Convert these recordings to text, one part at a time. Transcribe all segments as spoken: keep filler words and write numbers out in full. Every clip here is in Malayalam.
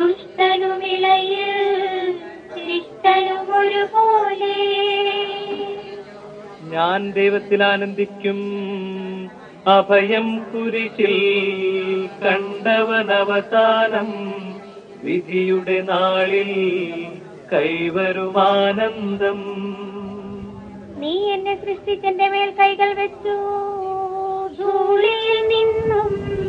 ഞാൻ ദൈവത്തിൽ ആനന്ദിക്കും, അഭയം കുരിശിൽ കണ്ടവനവസാനം, വിധിയുടെ നാളിൽ കൈവരുമാനന്ദം. നീ എന്നെ സൃഷ്ടിച്ചെന്റെ മേൽ കൈകൾ വെച്ചു, ധൂളിയിൽ നിന്നും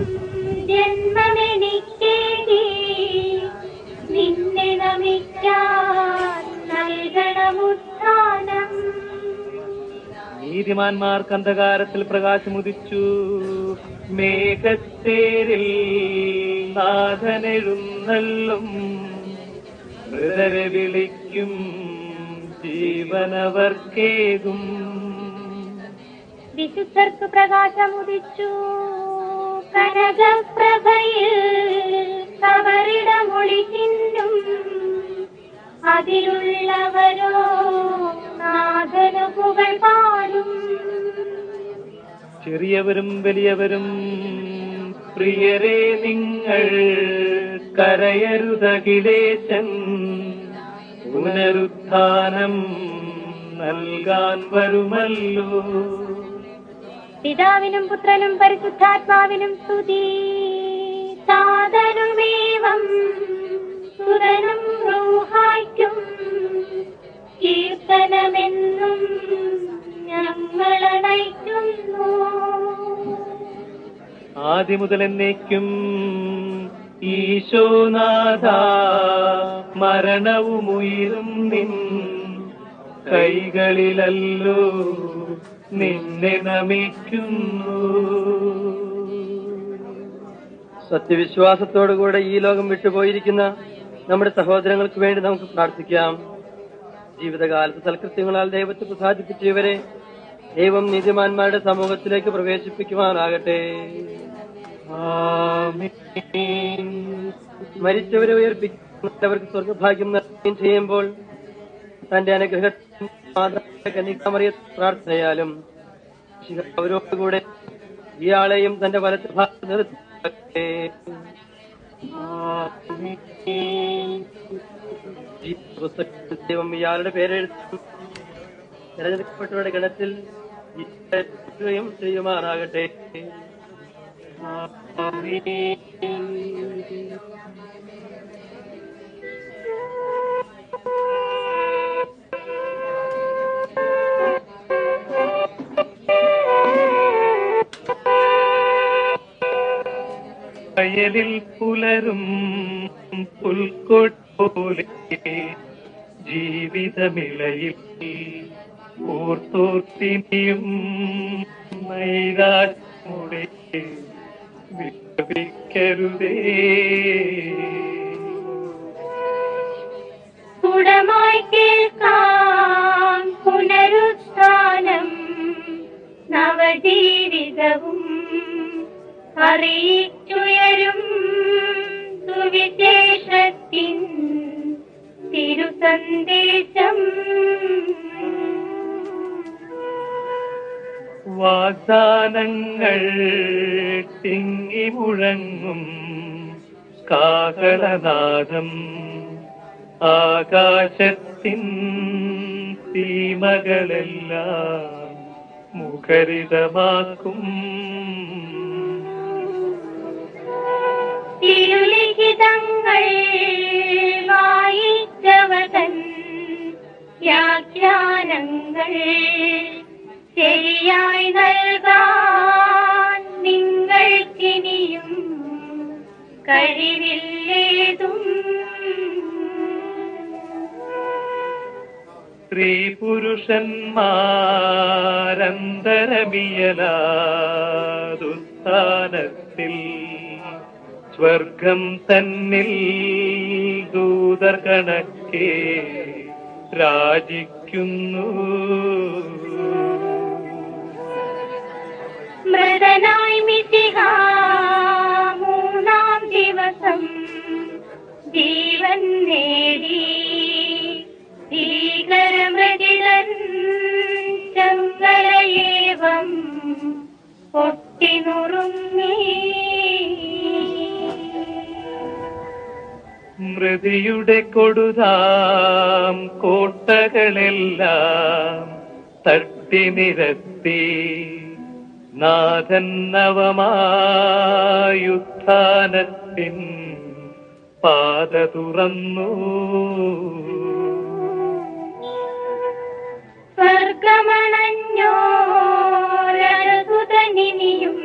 ജന്മമെനിക്കേകി, നിന്നെ നമിക്കാൻ നൽകണമുത്ഥാനം. നീതിമാന്മാർക്ക് അന്ധകാരത്തിൽ പ്രകാശമുദിച്ചു, മേഘത്തേരിൽ നാഥനെഴുന്നള്ളും, മൃതരെ വിളിക്കും, ജീവനവർക്കേകും. വിശുദ്ധർക്ക് പ്രകാശമുദിച്ചു, കനകപ്രഭയിൽ കവറിടമൊളി ചിന്നും, അതിലുള്ളവരോ നാഥനു പുകഴ് പാടും. ചെറിയവരും വലിയവരും പ്രിയരെ നിങ്ങൾ കരയരുതകിലേശൻ, പുനരുത്ഥാനം നൽകാൻ വരുമല്ലോ. പിതാവിനും പുത്രനും പരിശുദ്ധാത്മാവിനും സ്തുതി. സാദനുമേവം സുതനും റൂഹായ്ക്കും കീർത്തനമെന്നും ഞങ്ങളണയ്ക്കുന്നു. ആദ്യം മുതൽ എന്നേക്കും ഈശോനാഥ, മരണവും ഉയിരും നിൻ കൈകളിലല്ലോ, നിന്നെ നമിക്കുന്നു. സത്യവിശ്വാസത്തോടുകൂടെ ഈ ലോകം വിട്ടുപോയിരിക്കുന്ന നമ്മുടെ സഹോദരങ്ങൾക്ക് വേണ്ടി നമുക്ക് പ്രാർത്ഥിക്കാം. ജീവിതകാലത്ത് സൽകൃത്യങ്ങളാൽ ദൈവത്തെ പ്രസാദിപ്പിച്ച ഇവരെ ദൈവം നീതിമാന്മാരുടെ സമൂഹത്തിലേക്ക് പ്രവേശിപ്പിക്കുവാനാകട്ടെ. മരിച്ചവരെ ഉയർപ്പിക്കുന്നവർക്ക് സ്വർഗഭാഗ്യം നൽകുകയും ചെയ്യുമ്പോൾ തന്റെ അനുഗ്രഹമറിയ പ്രാർത്ഥനയാലും അവരോടുകൂടെ ഇയാളെയും തന്റെ വലത്ത് ഭാഗത്ത് നിർത്തട്ടെ. ദൈവം ഇയാളുടെ പേരെഴുത്തും തെരഞ്ഞെടുക്കപ്പെട്ടവരുടെ ഗണത്തിൽ ചെയ്യുമാറാകട്ടെ. വയലിൽ പുലരും പുൽക്കൊട്പോലെ ജീവിതമിളയിൽ ഓർത്തോർത്തിനിയും നൈരാശ്യമുടെ വിലപിക്കരുതേ. കുടമായി കേൾക്കാം പുനരുത്ഥാനം, നവജീവിതവും അറിയിച്ചുയരും സുവിശേഷത്തിൻ തിരുസന്ദേശം. വാഗ്ദാനങ്ങൾ തിങ്ങി മുഴങ്ങും കാഹളനാദം, ആകാശത്തിൻ സീമകളെല്ലാം മുഖരിതമാക്കും. തിരുലിഖിതങ്ങൾ വായിച്ചവതൻ വ്യാഖ്യാനങ്ങൾ ശരിയായി നൽകാൻ നിങ്ങൾക്കിനിയും കഴിവില്ലേതും. സ്ത്രീ പുരുഷന്മാരന്തരമിയലാദുസ്ഥാനത്തിൽ സ്വർഗം തന്നിൽ ദൂതർ കണക്കെ രാജിക്കുന്നു. മൃതനായി മിശിഹാ മൂന്നാം ദിവസം ജീവൻ നേടി, ഭീകരമൃതിലൻ ചങ്ങലയേവം പൊട്ടിനുറുങ്ങി. മൃതിയുടെ കൊടുതാം കോട്ടകളെല്ലാം തട്ടി നിരത്തി നാഥൻ നവമായുത്ഥാനത്തിൻ പാത തുറന്നു. സ്വർഗമണഞ്ഞോരസുതനിനിയും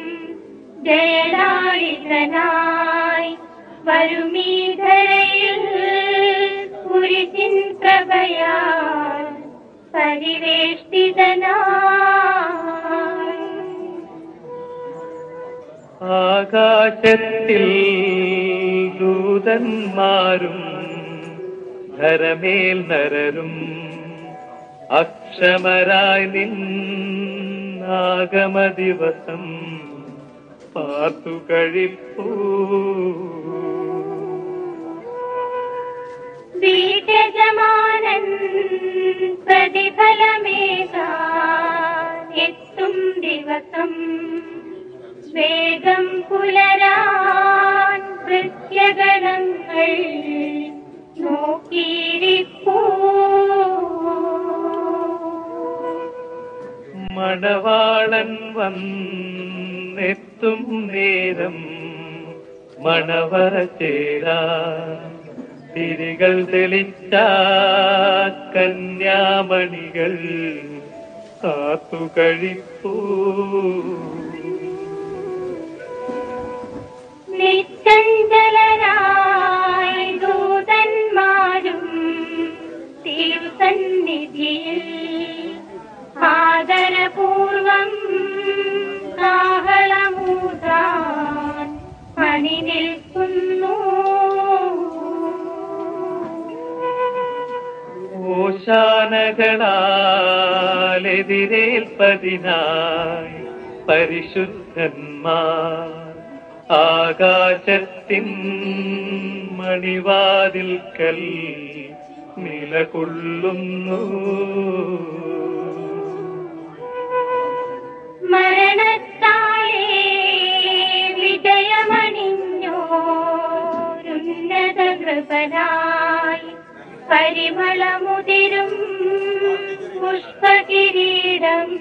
ജയലാളിതനായി വരുമീധരയിൽ കുരിശിൻ പ്രഭയാൽ പരിവേഷ്ടിതനായി ആകാശത്തിൽ ദൂതന്മാരും ധരമേൽ നരരും അക്ഷമരായി നിന്നാഗമ ദിവസം പാർത്തു കഴിപ്പൂ. വീര്യജമാനൻ പ്രതിഫലമേകാൻ എത്തും ദിവസം വേഗം പുലരാൻ കൃത്യഗണങ്ങൾ നോക്കിയിരിപ്പൂ. മണവാളൻ വന്നെത്തും നേരം മണവറ ചേരാ തിരികൾ തെളിച്ച കന്യാമണികൾ കാത്തു കഴിപ്പൂ. നിശ്ചഞ്ചലരായി ദൂതന്മാരും തിരുസന്നിധിയിൽ ആദരപൂർവം കാഹളമൂതാൻ അണി നിൽക്കുന്നു. ഓശാനകളാലെതിരേൽപ്പതിനായി പരിശുദ്ധന്മാർ ആകാശത്തിൻ മണിവാതിൽക്കൽ നിലകൊള്ളുന്നു. മരണത്താലേ വിജയമണിഞ്ഞോരുന്നത കൃപനായി പരിമളമുതിരും പുഷ്പകിരീടം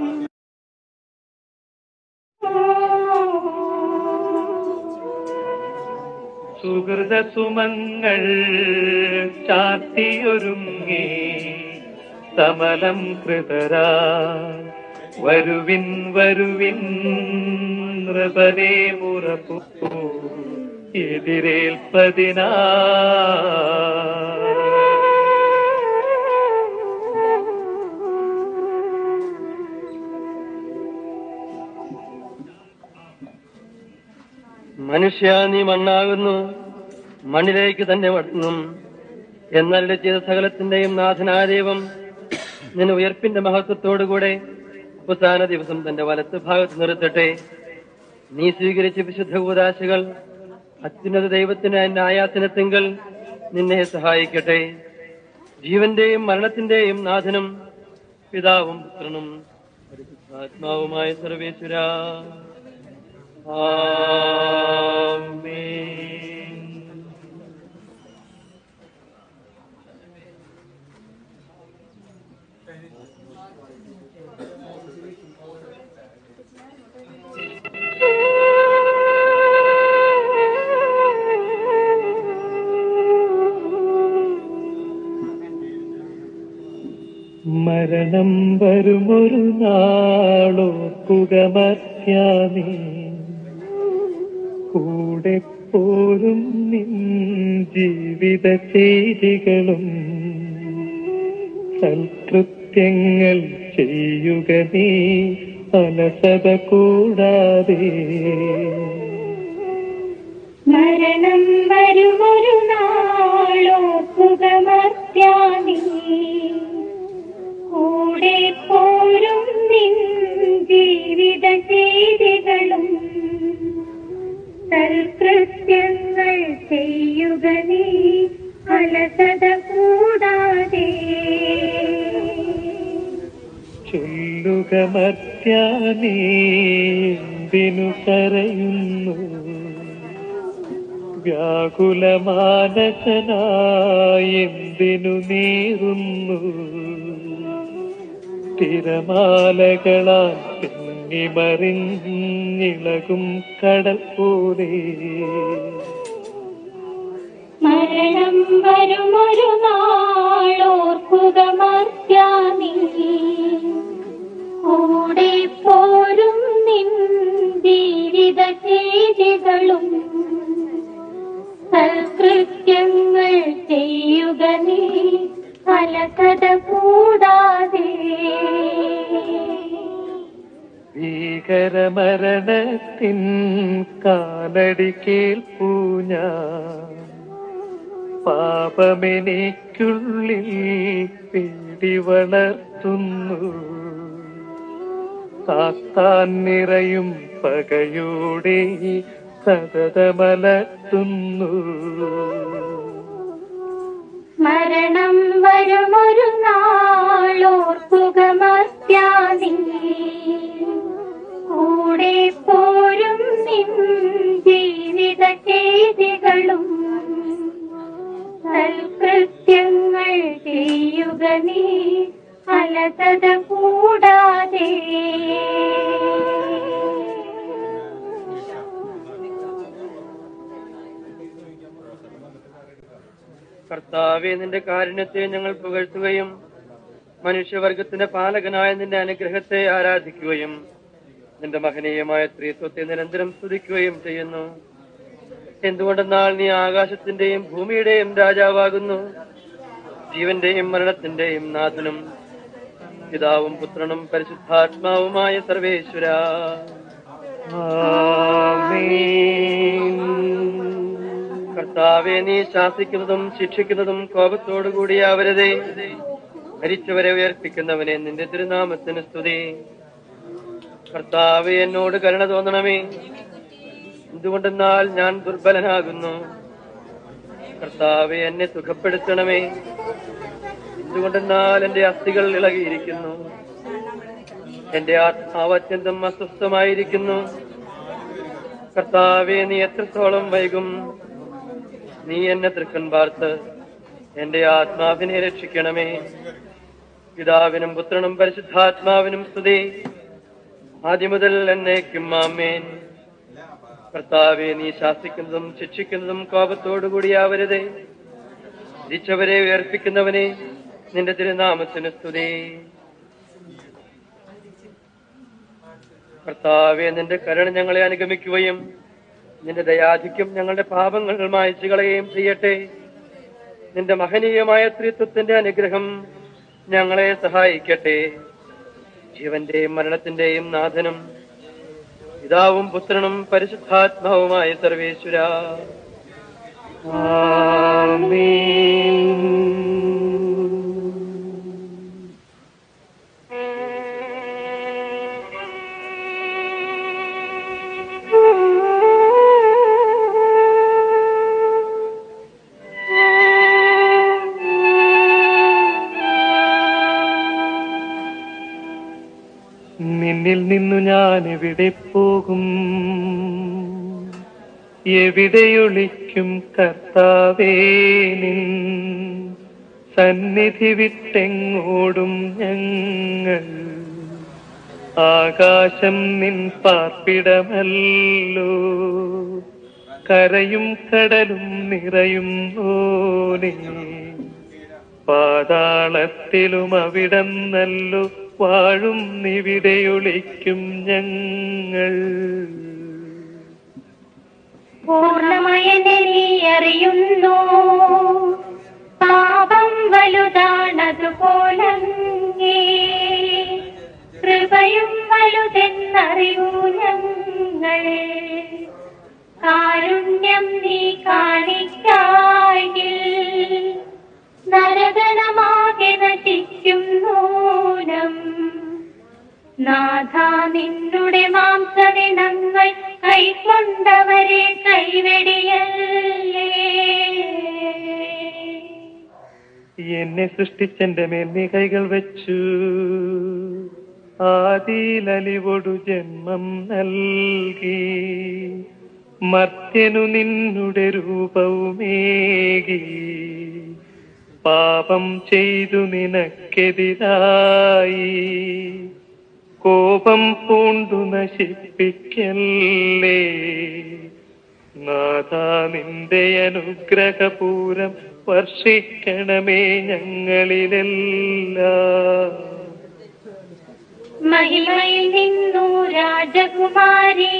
സുഹൃത സുമങ്ങൾ ചാത്തിയൊരുങ്ങി സമലം കൃതരാ വരുവിൻ വരുവിൻ നൃപരേ മുറപ്പൂ എതിരേൽപ്പതിനാ. മനുഷ്യ നീ മണ്ണാകുന്നു, മണ്ണിലേക്ക് തന്നെ മടങ്ങും. എന്നാൽ ചെയ്ത സകലത്തിന്റെയും നാഥനായ ദൈവം നിന്നെ ഉയർപ്പിന്റെ മഹത്വത്തോടുകൂടെ അവസാന ദിവസം തന്റെ വലത്ത് ഭാഗത്ത് നിർത്തട്ടെ. നീ സ്വീകരിച്ച വിശുദ്ധ കൂദാശകൾ അത്യുന്നത ദൈവത്തിന്റെ ന്യായാസനത്തിങ്കൽ നിന്നെ സഹായിക്കട്ടെ. ജീവന്റെയും മരണത്തിന്റെയും നാഥനും പിതാവും പുത്രനും പരിശുദ്ധാത്മാവുമായ സർവേശ്വരാ, ആമേൻ. മരണം വരുമൊരു നാളോർക്കുക മർത്യാനേ, കൂടെ പോരും നിൻ ജീവിത ചെയ്തികളും സൽകൃത്യങ്ങൾ ചെയ്യുക നീ അലസത കൂടാതെ. മരണം വരുമൊരു നാളോർക്കുക മർത്യാനേ, കൂടെ പോരും നിൻ ജീവിത ചെയ്തികളും സൽകൃത്യങ്ങൾ ചെയ്യുക നീ അലസത കൂടാതെ. ചൊല്ലുക മർത്യാനേ, എന്തിനു കരയുന്നു, വ്യാകുലമാനസനായെന്തിനു നീറുന്നു? തിരമാലകളാൽ തിങ്ങിമറിഞ്ഞിളകും കടൽ പോലെ മരണം വരുമൊരു നാളോർക്കുക മർത്യാനീ, കൂടെ പോരും നിൻ ജീവിത ചെയ്തികളും സൽകൃത്യങ്ങൾ ചെയ്യുക നീ അലസത കൂടാതെ. ഭീകരമരണത്തിൻ കാലടി കേൾപ്പൂ ഞാൻ, പാപമെനിക്കുള്ളിൽ പേടി വളർത്തുന്നു. സാത്താൻ നിറയും പകയോടെ സതതമലർത്തുന്നു. മരണം വരുമൊരു നാളോർക്കുക മർത്യാനീ, കൂടെ പോരും നിൻ ജീവിത ചെയ്തികളും സൽകൃത്യങ്ങൾ ചെയ്യുക നീ അലസത കൂടാതെ. കർത്താവേ, നിന്റെ കാരുണ്യത്തെ ഞങ്ങൾ പുകഴ്ത്തുകയും മനുഷ്യവർഗത്തിന്റെ പാലകനായ നിന്റെ അനുഗ്രഹത്തെ ആരാധിക്കുകയും നിന്റെ മഹനീയമായ സ്ത്രീത്വത്തെ നിരന്തരം സ്തുതിക്കുകയും ചെയ്യുന്നു. എന്തുകൊണ്ടെന്നാൽ നീ ആകാശത്തിന്റെയും ഭൂമിയുടെയും രാജാവാകുന്നു, ജീവന്റെയും മരണത്തിന്റെയും നാഥനും പിതാവും പുത്രനും പരിശുദ്ധാത്മാവുമായ സർവേശ്വര. കർത്താവെ, നീ ശാസിക്കുന്നതും ശിക്ഷിക്കുന്നതും കോപത്തോടുകൂടിയാവരുതേ. മരിച്ചവരെ ഉയർപ്പിക്കുന്നവനെ നിന്റെ തിരുനാമത്തിന് സ്തുതി. കർത്താവെ, എന്നോട് കരുണ തോന്നണമേ, എന്തുകൊണ്ടെന്നാൽ ഞാൻ ദുർബലനാകുന്നു. കർത്താവെ, എന്നെ സുഖപ്പെടുത്തണമേ, എന്തുകൊണ്ടെന്നാൽ എന്റെ അസ്ഥികൾ ഇളകിയിരിക്കുന്നു. എന്റെ ആത്മാവ് അത്യന്തം അസ്വസ്ഥമായിരിക്കുന്നു. കർത്താവെ, നീ എത്രത്തോളം വൈകും? നീ എന്നെ തൃക്കൺ പാർത്ത് എന്റെ ആത്മാവിനെ രക്ഷിക്കണമേ. പിതാവിനും പുത്രനും പരിശുദ്ധാത്മാവിനും സ്തുതി, ആദ്യം മുതൽ എന്നേക്കും ആമേൻ. കർത്താവെ, നീ ശാസിക്കുന്നതും ശിക്ഷിക്കുന്നതും കോപത്തോടുകൂടിയാവരുതേ. മരിച്ചവരെ ഉയർപ്പിക്കുന്നവനെ നിന്റെ തിരുനാമത്തിന് സ്തുതി. കർത്താവെ, നിന്റെ കരുണ ഞങ്ങളെ അനുഗമിക്കുകയും നിന്റെ ദയാധിക്യം ഞങ്ങളുടെ പാപങ്ങൾ മായ്ച്ചു കളയുകയും ചെയ്യട്ടെ. നിന്റെ മഹനീയമായ സ്ത്രീത്വത്തിന്റെ അനുഗ്രഹം ഞങ്ങളെ സഹായിക്കട്ടെ. ജീവന്റെയും മരണത്തിന്റെയും നാഥനും പിതാവും പുത്രനും പരിശുദ്ധാത്മാവുമായ സർവേശ്വര. ആമേൻ. നിന്നിൽ നിന്നു ഞാൻ എവിടെ പോകും? എവിടെയൊളിക്കും കർത്താവേ? നിൻ സന്നിധി വിട്ടെങ്ങോടും ഞങ്ങൾ. ആകാശം നിൻ പാർപ്പിടമല്ലോ, കരയും കടലും നിറയും ഓനെ. പാതാളത്തിലും അവിടം നല്ലോ വാഴും നിവിടെയൊളിക്കും ഞങ്ങൾ. പൂർണ്ണമയനെ നീ അറിയുന്നു, പാപം വലുതാണതുപോലങ്ങേ. കൃപയും വലുതെന്നറിയൂ ഞങ്ങളെ. കാരുണ്യം നീ കാണിക്കായിൽ നരകണമാകെ നശിക്കും നൂനം. നാഥ, നിന്നുടെ മാംസദിനങ്ങൾ കൈക്കൊണ്ടവരെ കൈവെടിയല്ലേ. എന്നെ സൃഷ്ടിച്ചെന്റെ മേൽ നീ കൈകൾ വെച്ചു, ആദിയിലലിവൊടു ജന്മം നൽകി. മർത്യനു നിന്നുടെ രൂപവുമേകി പാപം ചെയ്തു നിനക്കെതിരായി കോപം പൂണ്ടു നശിപ്പിക്കല്ലേ നാഥാ നിന്റെ അനുഗ്രഹപൂരം വർഷിക്കണമേ ഞങ്ങളിലെല്ലാം. മഹിമയിൽ നിന്നു രാജകുമാരി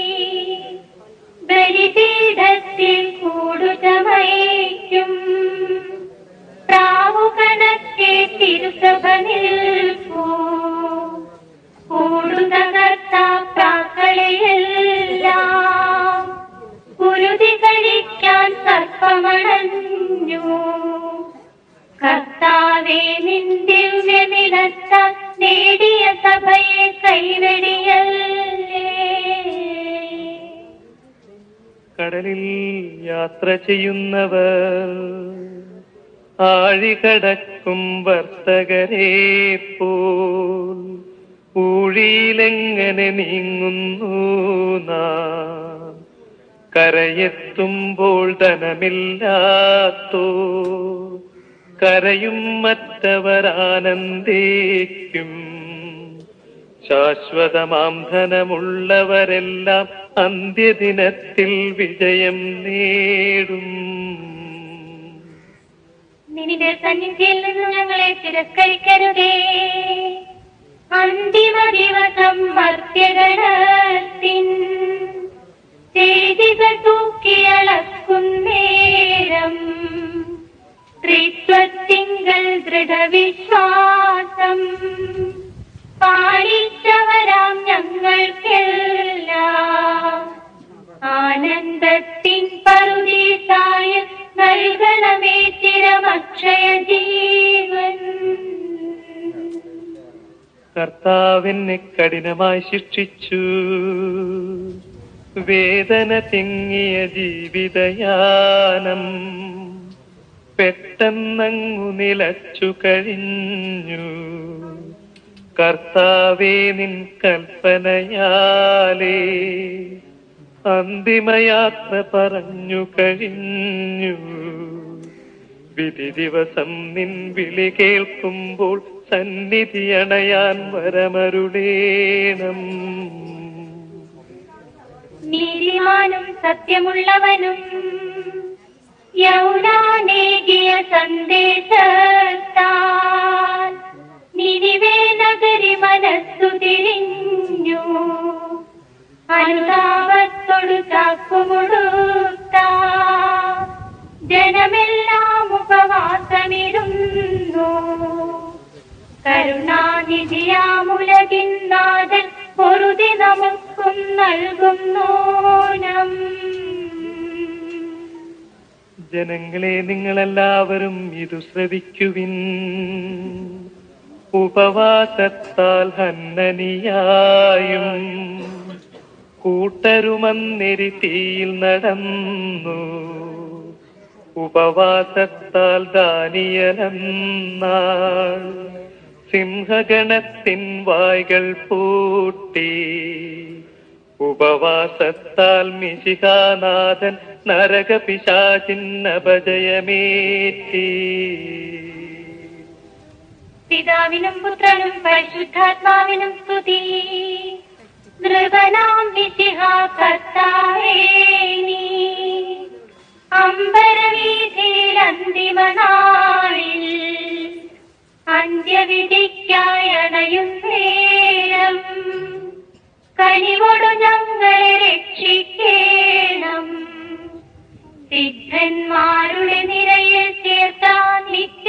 ബലിപീഠത്തിൽ കൂടുചമയ്ക്കും പ്രാവുകണക്കെ തിരുസഭ നിൽപ്പൂ കൂടുതകർത്ത പ്രാക്കളെയെല്ലാം കുരുതി കഴിക്കാൻ സർപ്പമണഞ്ഞു. കർത്താവേ നിൻ ദിവ്യനിലത്താൽ നേടിയ സഭയെ കൈവെടിയല്ലേ. കടലിൽ യാത്ര ചെയ്യുന്നവർ ആഴികടക്കും വർത്തകരെ പോൽ ഊഴിയിലെങ്ങനെ നീങ്ങുന്നു നാം കരയെത്തുമ്പോൾ ധനമില്ലാത്തോ കരയും മറ്റവർ ആനന്ദിക്കും. ശാശ്വതമാം ധനമുള്ളവരെല്ലാം അന്ത്യദിനത്തിൽ വിജയം നേടും. നിന്റെ സന്നിധിയിൽ നിന്ന് ഞങ്ങളെ തിരസ്കരിക്കരുതേ. അന്തിമ ദിവസം മർത്യഗണത്തിൻ ചെയ്തികൾ തൂക്കിയളക്കുന്നേരം ത്രിത്വത്തിങ്കൽ ദൃഢവിശ്വാസം പാലിച്ചവരാം ഞങ്ങൾക്കെല്ലാം ആനന്ദത്തിൻ പറുദീസായ നൽകണമേ ചിരമക്ഷയ ജീവൻ. കർത്താവിനെ കഠിനമായി ശിക്ഷിച്ചു വേദന തിങ്ങിയ ജീവിതയാനം പെട്ടെന്നങ്ങു നിലച്ചു കഴിഞ്ഞു. കർത്താവേ നിൻ കൽപ്പനയാലേ അന്തിമയാത്ര പറഞ്ഞു കഴിഞ്ഞു. വിധി ദിവസം നിൻ വിളി കേൾക്കുമ്പോൾ സന്നിധി അണയാൻ വരമരുളേണം. നീതിമാനും സത്യമുള്ളവനും യൗനാനേകിയ സന്ദേശത്താൽ നിനിവേ നഗരി മനസ്സു തിരിഞ്ഞു. അനുതാപത്തോടു ചാക്കുമുടുത്ത ജനമെല്ലാം ഉപവാസമിരുന്നു. കരുണാനിധിയാമുലകിൻ നാഥൻ പൊറുതി നമുക്കും നൽകുന്നോനം. ജനങ്ങളെ നിങ്ങളെല്ലാവരും ഇതു ശ്രവിക്കുവിൻ. ഉപവാസത്താൽ ഹന്നനിയായും കൂട്ടരുമന്നെരി തീയിൽ നടന്നു. ഉപവാസത്താൽ ദാനിയേലെന്നാൾ സിംഹഗണത്തിൻ വായ്കൾ പൂട്ടി. ഉപവാസത്താൽ മിശിഹാനാഥൻ നരകപിശാചിൻ അപജയമേറ്റി. പിതാവിനും പുത്രനും പരിശുദ്ധാത്മാവിനും സ്തുതി. നൃപനാം മിശിഹാ കർത്താവേ നീ അമ്പരവീഥിയിൽ അന്തിമനാളിൽ അന്ത്യവിധിക്കായി അണയുന്നേരം കനിവോടു ഞങ്ങളെ രക്ഷിക്കേണം. സിദ്ധന്മാരുടെ നിരയിൽ ചേർത്താൻ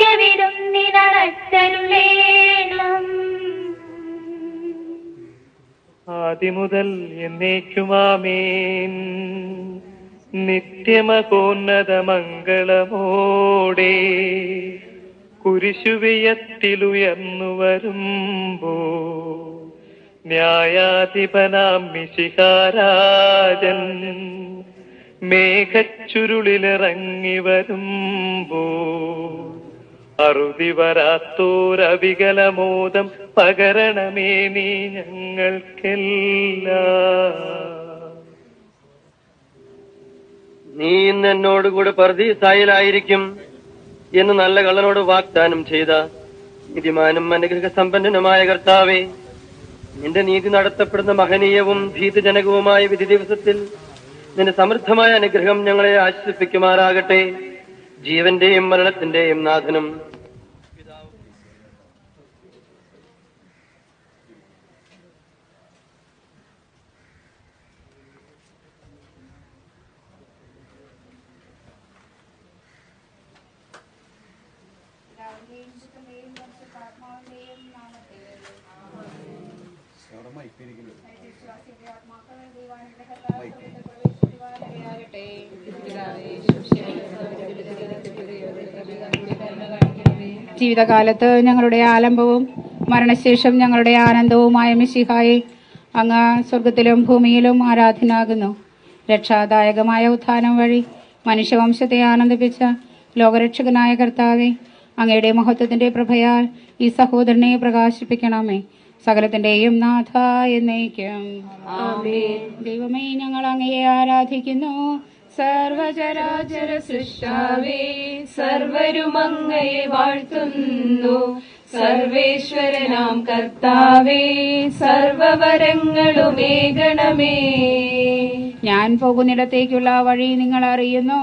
നിത്യവിരുന്നിനടച്ചരുളേണം. ആദിമുതൽ എന്നേക്കുമാമേൻ. നിത്യമകോന്നതമംഗളമോടെ കുരിശുവിയത്തിലുയർന്നു വരുമ്പോ ന്യായാധിപനാം മിശിഹാരാജൻ മേഘച്ചുരുളിലിറങ്ങി വരുമ്പോ അറുതി വരാത്തോരവികലമോദം പകരണമേ നീ ഞങ്ങൾക്കെല്ലാം. നീ ഇന്ന് എന്നോടുകൂടെ പർദീസായിലായിരിക്കും എന്ന് നല്ല കള്ളനോട് വാഗ്ദാനം ചെയ്ത നീതിമാനും അനുഗ്രഹ സമ്പന്നനുമായ കർത്താവേ, നിന്റെ നീതി നടത്തപ്പെടുന്ന മഹനീയവും ഭീതിജനകവുമായ വിധി ദിവസത്തിൽ നിന്റെ സമൃദ്ധമായ അനുഗ്രഹം ഞങ്ങളെ ആശ്വസിപ്പിക്കുമാറാകട്ടെ. ജീവന്റെയും മരണത്തിന്റെയും നാഥനും ജീവിതകാലത്ത് ഞങ്ങളുടെ ആലംബവും മരണശേഷം ഞങ്ങളുടെ ആനന്ദവുമായ മിശിഹായെ, അങ്ങ് സ്വർഗത്തിലും ഭൂമിയിലും ആരാധനാകുന്നു. രക്ഷാദായകമായ ഉത്ഥാനം വഴി മനുഷ്യവംശത്തെ ആനന്ദിപ്പിച്ച ലോകരക്ഷകനായ കർത്താവെ, അങ്ങയുടെ മഹത്വത്തിന്റെ പ്രഭയാൽ ഈ സഹോദരനെ പ്രകാശിപ്പിക്കണമേ. സകലത്തിന്റെയും നാഥ എന്നേക്കും ആമേൻ. ദൈവമേ, ഞങ്ങൾ അങ്ങയെ ആരാധിക്കുന്നു. സർവചരാചര സൃഷ്ടാവേ, സർവരും അങ്ങയെ വാഴ്ത്തുന്നു. സർവേശ്വരനാം കർത്താവേ, സർവവരങ്ങളുമേകണമേ. ഞാൻ പോകുന്നിടത്തേക്കുള്ള വഴി നിങ്ങൾ അറിയുന്നു.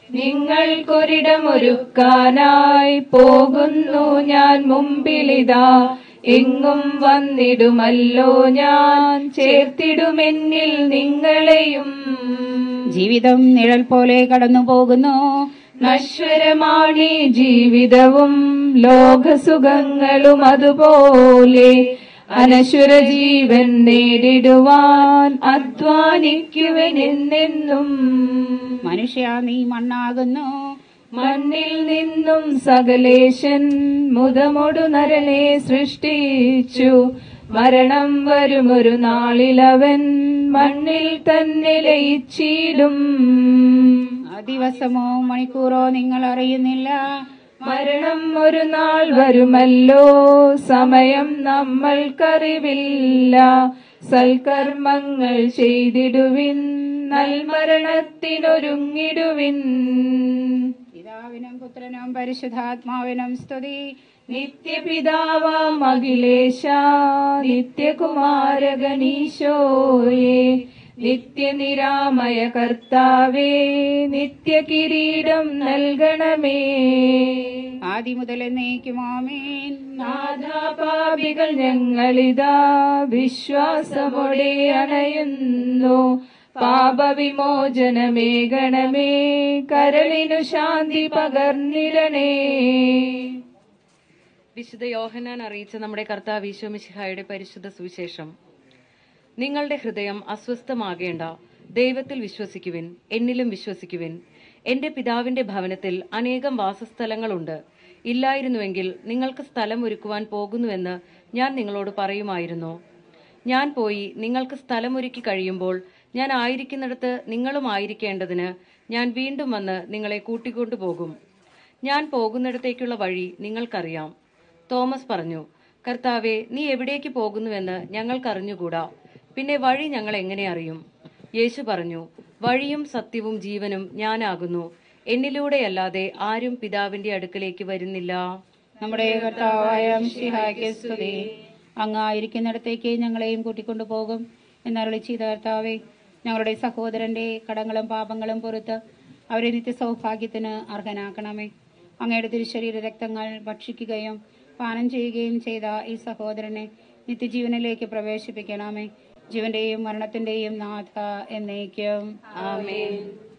നിങ്ങൾക്കൊരിടമൊരുക്കാനായി പോകുന്നു ഞാൻ മുമ്പിലിതാ. എങ്ങും വന്നിടുമല്ലോ ഞാൻ, ചേർത്തിടുമെന്നിൽ നിങ്ങളെയും. ജീവിതം നിഴൽ പോലെ കടന്നു പോകുന്നു. നശ്വരമാണീ ജീവിതവും ലോകസുഖങ്ങളും അതുപോലെ. അനശ്വര ജീവൻ നേടിടുവാൻ അധ്വാനിക്കുവനെന്നെന്നും. മനുഷ്യ, നീ മണ്ണാകുന്നു. മണ്ണിൽ നിന്നും സകലേശൻ മുതമൊടു നരനെ സൃഷ്ടിച്ചു. മരണം വരുമൊരു നാളിലവൻ മണ്ണിൽ തന്നെ ലയിച്ചിടും. ആ ദിവസമോ മണിക്കൂറോ നിങ്ങൾ അറിയുന്നില്ല. മരണം ഒരു നാൾ വരുമല്ലോ, സമയം നമ്മൾക്കറിവില്ല. സൽക്കർമ്മങ്ങൾ ചെയ്തിടുവിൻ, നൽമരണത്തിനൊരുങ്ങിടുവിൻ. പിതാവിനും പുത്രനും പരിശുദ്ധാത്മാവിനും സ്തുതി. നിത്യപിതാവാം അഖിലേശ, നിത്യകുമാരഗണീശോയേ, നിത്യനിരാമയ കർത്താവേ, നിത്യകിരീടം നൽകണമേ. ആദി മുതൽ എന്നേക്കും ആമേൻ. നാഥാപാപികൾ ഞങ്ങളിതാ വിശ്വാസമോടെ അണയുന്നു. പാപവിമോചനമേകണമേ, കരളിനു ശാന്തി പകർന്നിടണേ. വിശുദ്ധ യോഹന്നാൻ അറിയിച്ച നമ്മുടെ കർത്താവ് ഈശോ മിശിഹായുടെ പരിശുദ്ധ സുവിശേഷം. നിങ്ങളുടെ ഹൃദയം അസ്വസ്ഥമാകേണ്ട, ദൈവത്തിൽ വിശ്വസിക്കുവിൻ, എന്നിലും വിശ്വസിക്കുവിൻ. എന്റെ പിതാവിന്റെ ഭവനത്തിൽ അനേകം വാസസ്ഥലങ്ങളുണ്ട്. ഇല്ലായിരുന്നുവെങ്കിൽ നിങ്ങൾക്ക് സ്ഥലം ഒരുക്കുവാൻ പോകുന്നുവെന്ന് ഞാൻ നിങ്ങളോട് പറയുമായിരുന്നു. ഞാൻ പോയി നിങ്ങൾക്ക് സ്ഥലമൊരുക്കി കഴിയുമ്പോൾ ഞാൻ ആയിരിക്കുന്നിടത്ത് നിങ്ങളും ആയിരിക്കേണ്ടതിന് ഞാൻ വീണ്ടും വന്ന് നിങ്ങളെ കൂട്ടിക്കൊണ്ടുപോകും. ഞാൻ പോകുന്നിടത്തേക്കുള്ള വഴി നിങ്ങൾക്കറിയാം. തോമസ് പറഞ്ഞു, കർത്താവേ, നീ എവിടേക്ക് പോകുന്നുവെന്ന് ഞങ്ങൾക്കറിഞ്ഞുകൂടാ, പിന്നെ വഴി ഞങ്ങൾ എങ്ങനെ അറിയും? യേശു പറഞ്ഞു, വഴിയും സത്യവും ജീവനും ഞാനാകുന്നു. എന്നിലൂടെയല്ലാതെ ആരും പിതാവിന്റെ അടുക്കലേക്ക് വരുന്നില്ല. നമ്മുടെ കർത്താവായ മിശിഹായ്ക്ക് സ്തുതി. അങ്ങായിരിക്കുന്നിടത്തേക്ക് ഞങ്ങളെയും കൂട്ടിക്കൊണ്ടുപോകും എന്നരുളി ചെയ്ത കർത്താവേ, ഞങ്ങളുടെ സഹോദരന്റെ കടങ്ങളും പാപങ്ങളും പുറത്ത് അവരെ നിത്യസൗഭാഗ്യത്തിന് അർഹനാക്കണമേ. അങ്ങയുടെ തിരുശരീര രക്തങ്ങൾ ഭക്ഷിക്കുകയും പാനം ചെയ്യുകയും ചെയ്ത ഈ സഹോദരനെ നിത്യജീവനിലേക്ക് പ്രവേശിപ്പിക്കണമേ. ജീവന്റെയും മരണത്തിന്റെയും നാഥ എന്നേക്കും ആമേൻ.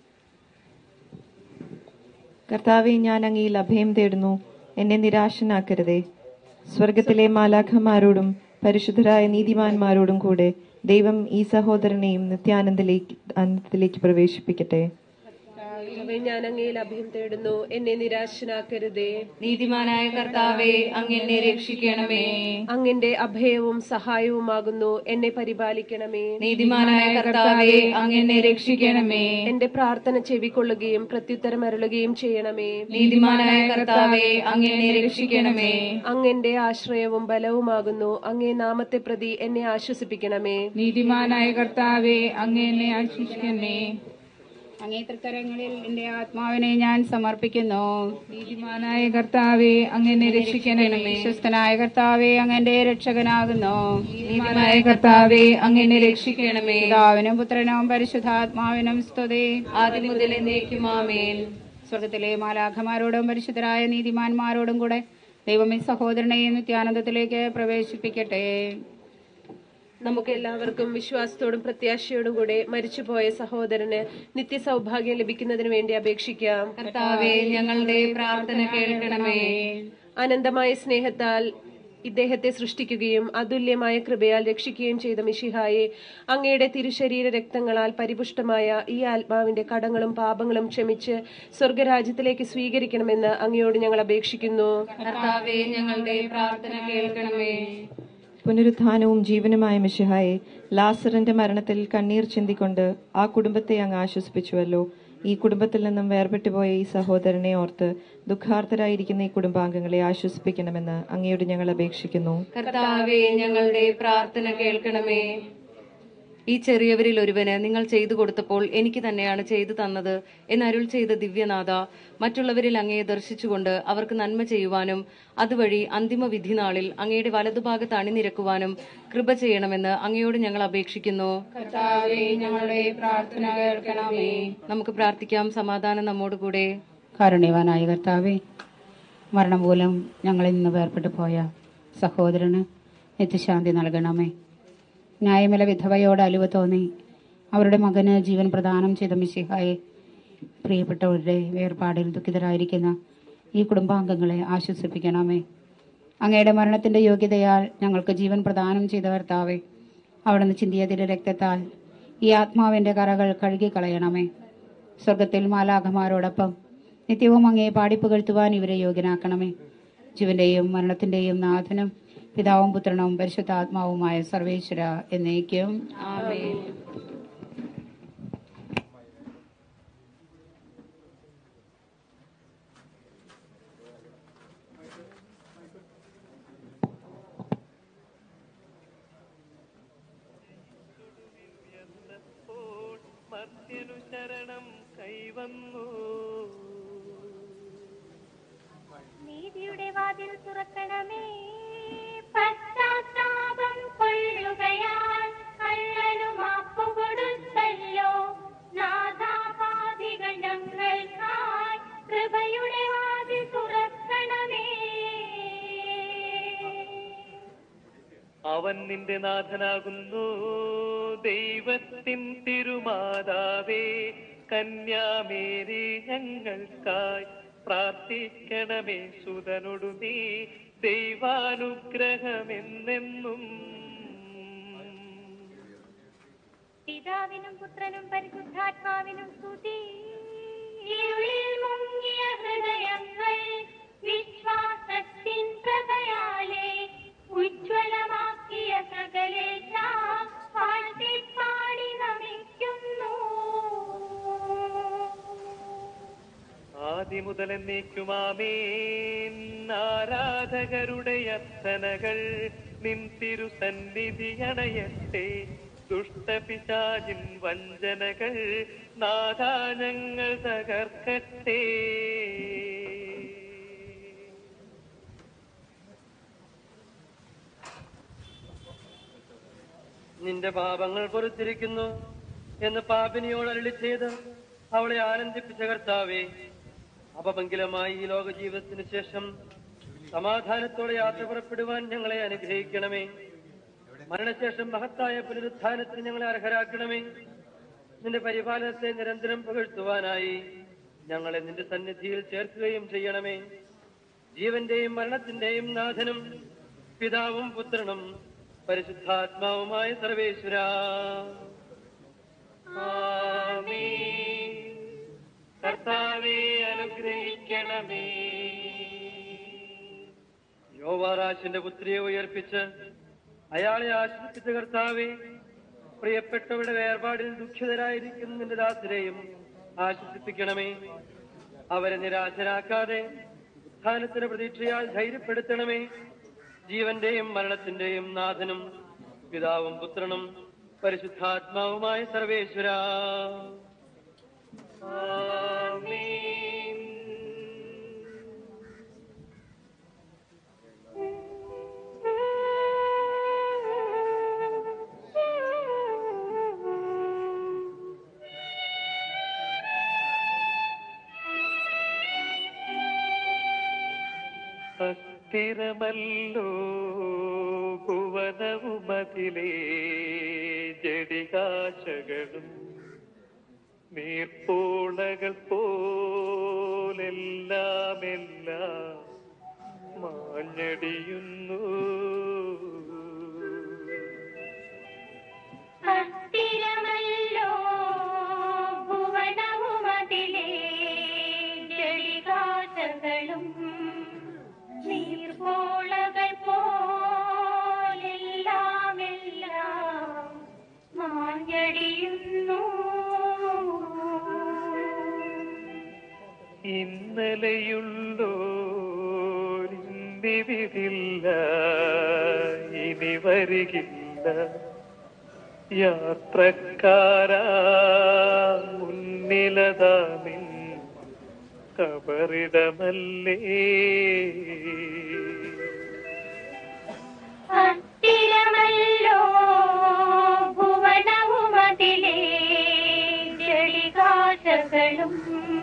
കർത്താവെ, ഞാൻ അങ്ങയിൽ അഭയം തേടുന്നു. എന്നെ നിരാശനാക്കരുതേ. സ്വർഗത്തിലെ മാലാഖമാരോടും പരിശുദ്ധരായ നീതിമാന്മാരോടും കൂടെ ദൈവം ഈ സഹോദരനെയും നിത്യാനന്ദത്തിലേക്ക് ആനന്ദത്തിലേക്ക് പ്രവേശിപ്പിക്കട്ടെ. ഞാൻ അങ്ങയിൽ അഭയം തേടുന്നു. എന്നെ നിരാശനാക്കരുതേ. നീതിമാനായ കർത്താവേ, അങ്ങ് എന്നെ രക്ഷിക്കണമേ. അങ്ങന്റെ അഭയവും സഹായവുമാകുന്നു. എന്നെ പരിപാലിക്കണമേ. നീതിമാനായ കർത്താവേ, അങ്ങ് എന്നെ രക്ഷിക്കണമേ. എന്റെ പ്രാർത്ഥന ചെവിക്കൊള്ളുകയും പ്രത്യുത്തരം അരുളുകയും ചെയ്യണമേ. നീതിമാനായ കർത്താവേ, അങ്ങ് എന്നെ രക്ഷിക്കണമേ. അങ്ങന്റെ ആശ്രയവും ബലവുമാകുന്നു. അങ്ങേ നാമത്തെ പ്രതി എന്നെ ആശ്വസിപ്പിക്കണമേ. നീതിമാനായ കർത്താവേ, അങ്ങ് എന്നെ ആശ്വസിക്കണമേ. അങ്ങേ തൃക്കരങ്ങളിൽ എന്റെ ആത്മാവിനെ ഞാൻ സമർപ്പിക്കുന്നു. നീതിമാനായ കർത്താവെ, അങ്ങെന്നെ രക്ഷിക്കണമേ. വിശ്വസ്തനായ കർത്താവെ, അങ്ങന്റെ രക്ഷകനാകുന്നു. നീതിമാനായ കർത്താവെ, അങ്ങെന്നെ രക്ഷിക്കണമേ. പിതാവിനും പുത്രനും പരിശുദ്ധാത്മാവിനും സ്തുതി. ആദ്യം മുതൽ എന്നേക്കും ആമേൻ. സ്വർഗത്തിലെ മാലാഖമാരോടും പരിശുദ്ധരായ നീതിമാന്മാരോടും കൂടെ ദൈവം ഈ സഹോദരനെയും നിത്യാനന്ദത്തിലേക്ക് പ്രവേശിപ്പിക്കട്ടെ. നമുക്ക് എല്ലാവർക്കും വിശ്വാസത്തോടും പ്രത്യാശയോടും കൂടെ മരിച്ചുപോയ സഹോദരന് നിത്യസൗഭാഗ്യം ലഭിക്കുന്നതിന് വേണ്ടി അപേക്ഷിക്കാം. കർത്താവെ, ഞങ്ങളുടെ പ്രാർത്ഥന കേൾക്കണമേ. അനന്തമായ സ്നേഹത്താൽ ഇദ്ദേഹത്തെ സൃഷ്ടിക്കുകയും അതുല്യമായ കൃപയാൽ രക്ഷിക്കുകയും ചെയ്ത മിശിഹായെ, അങ്ങയുടെ തിരുശരീര രക്തങ്ങളാൽ പരിപുഷ്ടമായ ഈ ആത്മാവിന്റെ കടങ്ങളും പാപങ്ങളും ക്ഷമിച്ച് സ്വർഗരാജ്യത്തിലേക്ക് സ്വീകരിക്കണമെന്ന് അങ്ങയോട് ഞങ്ങൾ അപേക്ഷിക്കുന്നു. കർത്താവെ, ഞങ്ങളുടെ പ്രാർത്ഥന കേൾക്കണമേ. പുനരുത്ഥാനവും ജീവനുമായ മിശിഹായെ, ലാസറിന്റെ മരണത്തിൽ കണ്ണീർ ചിന്തിക്കൊണ്ട് ആ കുടുംബത്തെ അങ്ങ് ആശ്വസിപ്പിച്ചുവല്ലോ. ഈ കുടുംബത്തിൽ നിന്നും വേർപെട്ടുപോയ ഈ സഹോദരനെ ഓർത്ത് ദുഃഖാർത്തരായിരിക്കുന്ന ഈ കുടുംബാംഗങ്ങളെ ആശ്വസിപ്പിക്കണമെന്ന് അങ്ങയോട് ഞങ്ങൾ അപേക്ഷിക്കുന്നു. കർത്താവെ, ഞങ്ങളുടെ പ്രാർത്ഥന കേൾക്കണമേ. ഈ ചെറിയവരിൽ ഒരുവന് നിങ്ങൾ ചെയ്തു കൊടുത്തപ്പോൾ എനിക്ക് തന്നെയാണ് ചെയ്തു തന്നത് എന്നരുൾ ചെയ്ത ദിവ്യനാഥ, മറ്റുള്ളവരിൽ അങ്ങയെ ദർശിച്ചുകൊണ്ട് അവർക്ക് നന്മ ചെയ്യുവാനും അതുവഴി അന്തിമ വിധി നാളിൽ അങ്ങയുടെ വലതുഭാഗത്ത് അണിനിരക്കുവാനും കൃപ ചെയ്യണമെന്ന് അങ്ങയോട് ഞങ്ങൾ അപേക്ഷിക്കുന്നു. കർത്താവേ, ഞങ്ങളുടെ പ്രാർത്ഥന കേൾക്കണമേ. നമുക്ക് പ്രാർത്ഥിക്കാം. സമാധാനം നമ്മോടുകൂടെ. കാരുണ്യവാനായ കർത്താവേ, മരണം മൂലം ഞങ്ങളിൽ നിന്ന് വേർപെട്ടു പോയ സഹോദരന് നിത്യശാന്തി നൽകണമേ. ന്യായമല വിധവയോട് അലിവ് തോന്നി അവരുടെ മകന് ജീവൻ പ്രദാനം ചെയ്ത മിശിഹായെ, പ്രിയപ്പെട്ടവരുടെ വേർപാടിൽ ദുഃഖിതരായിരിക്കുന്ന ഈ കുടുംബാംഗങ്ങളെ ആശ്വസിപ്പിക്കണമേ. അങ്ങയുടെ മരണത്തിന്റെ യോഗ്യതയാൽ ഞങ്ങൾക്ക് ജീവൻ പ്രദാനം ചെയ്ത കർത്താവേ, അവിടുന്ന് ചിന്തിയതിന്റെ രക്തത്താൽ ഈ ആത്മാവിന്റെ കറകൾ കഴുകിക്കളയണമേ. സ്വർഗത്തിൽ മാലാഖമാരോടൊപ്പം നിത്യവും അങ്ങയെ പാടിപ്പുകഴ്ത്തുവാൻ ഇവരെ യോഗ്യനാക്കണമേ. ജീവന്റെയും മരണത്തിന്റെയും നാഥനും പിതാവും പുത്രനും പരിശുദ്ധാത്മാവുമായ സർവേശ്വര എന്നേക്കും ആമേൻ. മർത്യനു ശരണം കൈവന്നു. നീതിയുടെ വാതിൽ തുറക്കണമേ. പശ്ചാത്താപം കൊള്ളുകയാൽ കള്ളനു മാപ്പു കൊടുത്തല്ലോ. നാഥാപാതികൾ ഞങ്ങൾക്കായി കൃപയുടെ വാതിൽ തുറക്കണമേ. അവൻ നിന്റെ നാഥനാകുന്നു. ദൈവത്തിൻ തിരുമാതാവേ, കന്യാമേരി ഞങ്ങൾക്കായി പ്രാർത്ഥിക്കണമേ. സുതനൊടു നീ ദൈവാനുഗ്രഹമെന്നെന്നും. പിതാവിനും പുത്രനും പരിശുദ്ധാത്മാവിനും സ്തുതി. ഇരുളിൽ മുങ്ങിയ ഹൃദയങ്ങൾ വിശ്വാസത്തിൻ പ്രഭയാലെ ഉജ്ജ്വലമാക്കിയ സകലേശ പാടി നമിക്കുന്നു. ആദിമുതൽ എന്നേക്കുമാമേൻ. ആരാധകരുടെ അർത്ഥനകൾ നിൻ തിരുസന്നിധി അണയട്ടെ. ദുഷ്ടപിശാചിൻ വഞ്ചനകൾ നാഥാ ഞങ്ങൾ തകർക്കട്ടെ. നിന്റെ പാപങ്ങൾ പൊറുത്തിരിക്കുന്നു എന്ന് പാപിനിയോട് അരുളി ചെയ്ത് അവളെ ആനന്ദിപ്പിച്ച കർത്താവേ, അപമംഗലമായി ഈ ലോക ജീവിതത്തിന് ശേഷം സമാധാനത്തോടെ യാത്ര പുറപ്പെടുവാൻ ഞങ്ങളെ അനുഗ്രഹിക്കണമേ. മരണശേഷം മഹത്തായ പുനരുത്ഥാനത്തിന് ഞങ്ങളെ അർഹരാക്കണമേ. നിന്റെ പരിപാലനത്തെ നിരന്തരം പുകഴ്ത്തുവാനായി ഞങ്ങളെ നിന്റെ സന്നിധിയിൽ ചേർക്കുകയും ചെയ്യണമേ. ജീവന്റെയും മരണത്തിന്റെയും നാഥനും പിതാവും പുത്രനും പരിശുദ്ധാത്മാവുമായ സർവേശ്വര. ആമേൻ. കർത്താവേ, അനുഗ്രഹിക്കണമേ. യോവാറാശിന്റെ പുത്രിയെ ഉയർപ്പിച്ച് അയാളെ ആശ്വസിപ്പിച്ച കർത്താവേ, പ്രിയപ്പെട്ടവരുടെ വേർപാടിൽ ദുഃഖിതരായിരിക്കുന്ന നിന്റെ ദാസരെയും ആശ്വസിപ്പിക്കണമേ. അവരെ നിരാശരാക്കാതെ ഉത്ഥാനത്തിന്റെ പ്രതീക്ഷയാൽ ധൈര്യപ്പെടുത്തണമേ. ജീവന്റെയും മരണത്തിന്റെയും നാഥനും പിതാവും പുത്രനും പരിശുദ്ധാത്മാവുമായ സർവേശ്വര. സ്ഥിരമല്ലോ ഭുവനവുമതിലേ ജടികാശകളും നീർപ്പോളകൾ പോലെല്ലാമെല്ലാം മാഞ്ഞടിയുന്നു. സ്ഥിരമല്ലോ ഭുവനവുമതിലേ ജടികാശകളും നീർപ്പോളകൾ പോലെല്ലാമെല്ലാം മാഞ്ഞടിയുന്നു. ഇന്നലെയുള്ളോരിന്നിവിടില്ല, ഇനി വരികില്ല. യാത്രക്കാരാ മുന്നിലതാ നിൻ കബറിടമല്ലേ. സ്ഥിരമല്ലോ ഭുവനവുമതിലേ ജളികാശകളും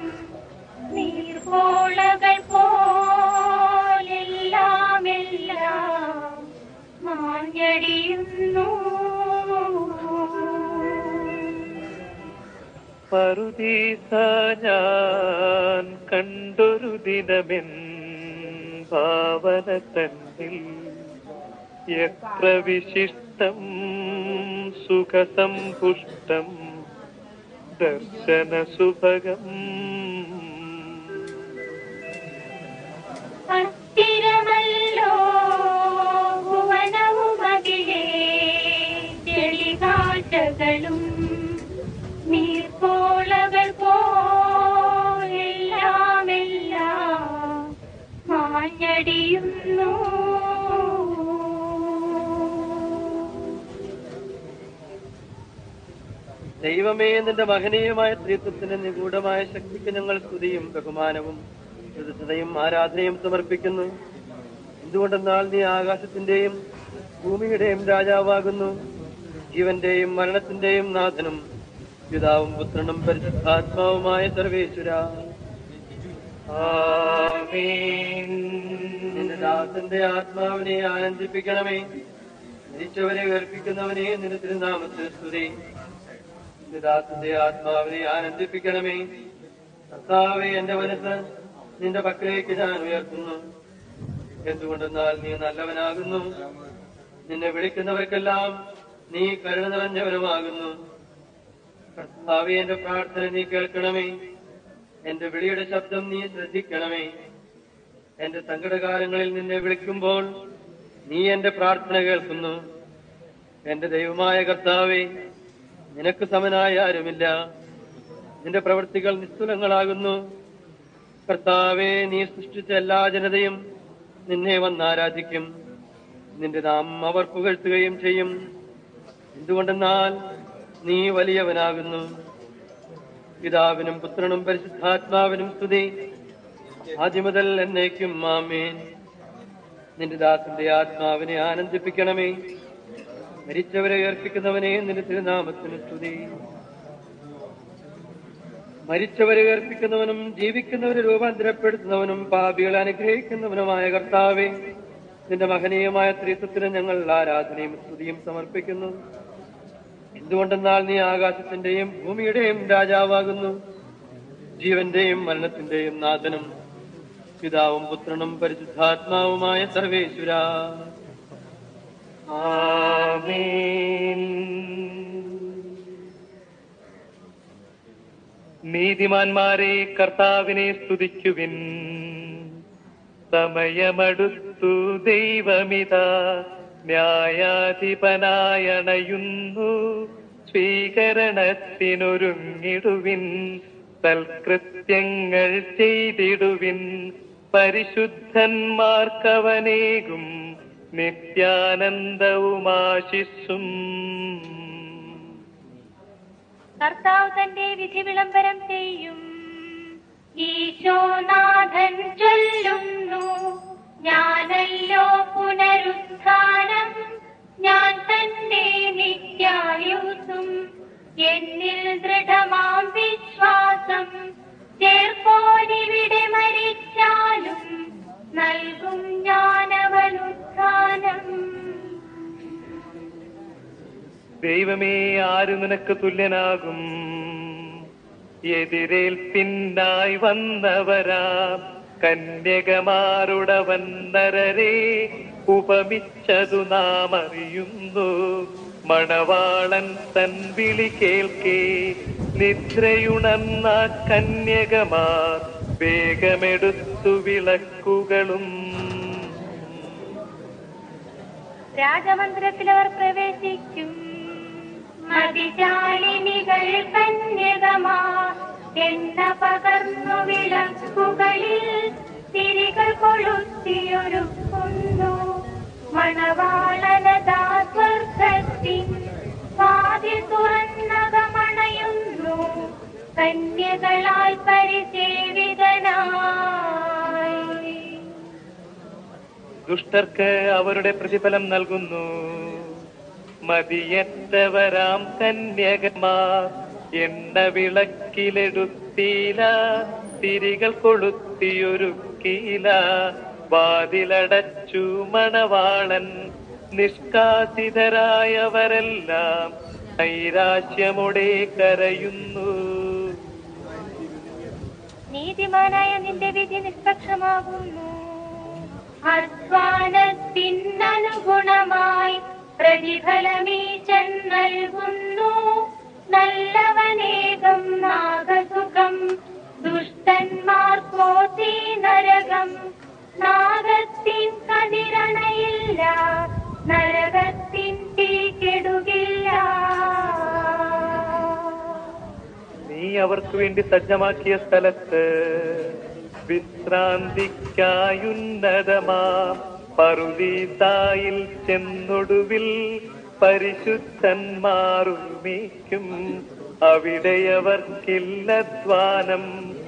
നീർപ്പോളകൾ പോലെല്ലാമെല്ലാം മാഞ്ഞടിയുന്നു. പറുദീസ ഞാൻ കണ്ടൊരു ദിനമെൻ ഭാവന തന്നിൽ എത്ര വിശിഷ്ടം സുഖസമ്പുഷ്ടം ദർശന സുഭഗം. സ്ഥിരമല്ലോ ഭുവനവുമതിലേ ജളികാശകളും നീർപ്പോളകൾ പോലെല്ലാമെല്ലാം മാഞ്ഞടിയുന്നു. ദൈവമേ, നിന്റെ മഹനീയമായ ത്രിത്വത്തിന് നിഗൂഢമായ ശക്തിക്ക് ഞങ്ങൾ സ്തുതിയും ബഹുമാനവും കൃതജ്ഞതയും ആരാധനയും സമർപ്പിക്കുന്നു. എന്തുകൊണ്ടെന്നാൽ നീ ആകാശത്തിന്റെയും ഭൂമിയുടെയും രാജാവാകുന്നു. ജീവന്റെയും മരണത്തിന്റെയും നാഥനും പിതാവും പുത്രനും പരിശുദ്ധാത്മാവുമായ സർവേശ്വരാ. നിന്റെ ദാസന്റെ ആത്മാവിനെ ആനന്ദിപ്പിക്കണമേ. മരിച്ചവരെ ഉയർപ്പിക്കുന്നവനെ നിന്റെ തിരുനാമത്തിന് സ്തുതി. നിന്റെ ദാസന്റെ ആത്മാവിനെ ആനന്ദിപ്പിക്കണമേ. കർത്താവേ, എന്റെ മനസ്സ് നിന്റെ പക്കലേക്ക് ഞാൻ ഉയർത്തുന്നു. എന്തുകൊണ്ടെന്നാൽ നീ നല്ലവനാകുന്നു. നിന്നെ വിളിക്കുന്നവർക്കെല്ലാം നീ കരുണ നിറഞ്ഞവനുമാകുന്നു. കർത്താവേ, എന്റെ പ്രാർത്ഥന നീ കേൾക്കണമേ. എന്റെ വിളിയുടെ ശബ്ദം നീ ശ്രദ്ധിക്കണമേ. എന്റെ സങ്കടകാലങ്ങളിൽ നിന്നെ വിളിക്കുമ്പോൾ നീ എന്റെ പ്രാർത്ഥന കേൾക്കുന്നു. എന്റെ ദൈവമായ കർത്താവേ, നിനക്ക് സമനായ ആരുമില്ല. നിന്റെ പ്രവൃത്തികൾ നിസ്തുലങ്ങളാകുന്നു. കർത്താവേ, നീ സൃഷ്ടിച്ച എല്ലാ ജനതയും നിന്നെ വന്നാരാധിക്കും. നിന്റെ നാമം അവർ പുകഴ്ത്തുകയും ചെയ്യും. എന്തുകൊണ്ടെന്നാൽ നീ വലിയവനാകുന്നു. പിതാവിനും പുത്രനും പരിശുദ്ധാത്മാവിനും സ്തുതി, ആദ്യമുതൽ എന്നേക്കും ആമേൻ. നിന്റെ ദാസന്റെ ആത്മാവിനെ ആനന്ദിപ്പിക്കണമേ. മരിച്ചവരെ ഉയർപ്പിക്കുന്നവനെ നിന്റെ തിരുനാമത്തിന് സ്തുതി. മരിച്ചവരെ ഉയർപ്പിക്കുന്നവനും ജീവിക്കുന്നവരെ രൂപാന്തരപ്പെടുത്തുന്നവനും പാപികളെ അനുഗ്രഹിക്കുന്നവനുമായ കർത്താവേ, നിന്റെ മഹനീയമായ ത്രിത്വത്തിന് ഞങ്ങൾ ആരാധനയും സ്തുതിയും സമർപ്പിക്കുന്നു. എന്തുകൊണ്ടെന്നാൽ നീ ആകാശത്തിന്റെയും ഭൂമിയുടെയും രാജാവാകുന്നു. ജീവന്റെയും മരണത്തിന്റെയും നാഥനും പിതാവും പുത്രനും പരിശുദ്ധാത്മാവുമായ സർവേശ്വരാ. ആമേൻ. നീതിമാന്മാരെ കർത്താവിനെ സ്തുതിക്കുവിൻ. സമയമടുത്തു, ദൈവമിതാ ന്യായാധിപനായണയുന്നു. സ്വീകരണത്തിനൊരുങ്ങിടുവിൻ, സൽകൃത്യങ്ങൾ ചെയ്തിടുവിൻ. പരിശുദ്ധന്മാർക്കവനേകും നിത്യാനന്ദവുമാശിസ്സും. കർത്താവ് തന്റെ വിധി വിളംബരം ചെയ്യും. ഈശോനാഥൻ ചൊല്ലുന്നു, ഞാനല്ലോ പുനരുത്ഥാനം, ഞാൻ തന്നെ നിത്യായുസ്സും. എന്നിൽ ദൃഢമാം വിശ്വാസം ചേർപ്പോനിവിടെ മരിച്ചാലും നൽകും ഞാനവനുത്ഥാനം. ദൈവമേ, ആര് നിനക്ക് തുല്യനാകും? എതിരേൽപ്പിന്നായി വന്നവരാ കന്യകമാരുടവൻ നരരെ ഉപമിച്ചതു നാം അറിയുന്നു. മണവാളൻ തൻ വിളി കേൾക്കേ നിദ്രയുണർന്ന കന്യകമാർ വേഗമെടുത്തു വിളക്കുകളും. രാജമന്ദിരത്തിലവർ പ്രവേശിക്കും. മതിശാലിനികൾ കന്യകമാർ എണ്ണ പകർന്നു വിളക്കുകളിൽ തിരികൾ കൊളുത്തിയൊരുക്കുന്നു. മണവാളനതാ സ്വർഗത്തിൻ വാതിൽ തുറന്നകമണയുന്നു, കന്യകളാൽ പരിസേവിതനായി. ദുഷ്ടർക്ക് അവരുടെ പ്രതിഫലം നൽകുന്നു. മതിയറ്റവരാം കന്യകമാർ എണ്ണ വിളക്കിലെടുത്തീല, തിരികൾ കൊളുത്തിയൊരുക്കീല. വാതിലടച്ചു മണവാളൻ, നിഷ്കാസിതരായവരെല്ലാം നൈരാശ്യമോടെ കരയുന്നു. നീതിമാനായ നിന്റെ വിധി നിഷ്പക്ഷമാകുന്നു. അധ്വാനത്തിനനുഗുണമായി പ്രതിഫലമീശൻ നൽകുന്നു. നല്ലവനേകം നാഗസുഖം, ദുഷ്ടന്മാർക്കോ തീ നരകം. നാഗത്തിൻ കതിരണയില്ല, നരകത്തിൻ തീ കെടുകില്ല. നീ അവർക്ക് വേണ്ടി സജ്ജമാക്കിയ സ്ഥലത്ത് വിശ്രാന്തിക്കായുന്നതമാം പറുദീസായിൽ ചെന്നൊടുവിൽ പരിശുദ്ധന്മാരുമേക്കും. അവിടെയവർക്കില്ലധ്വാനം,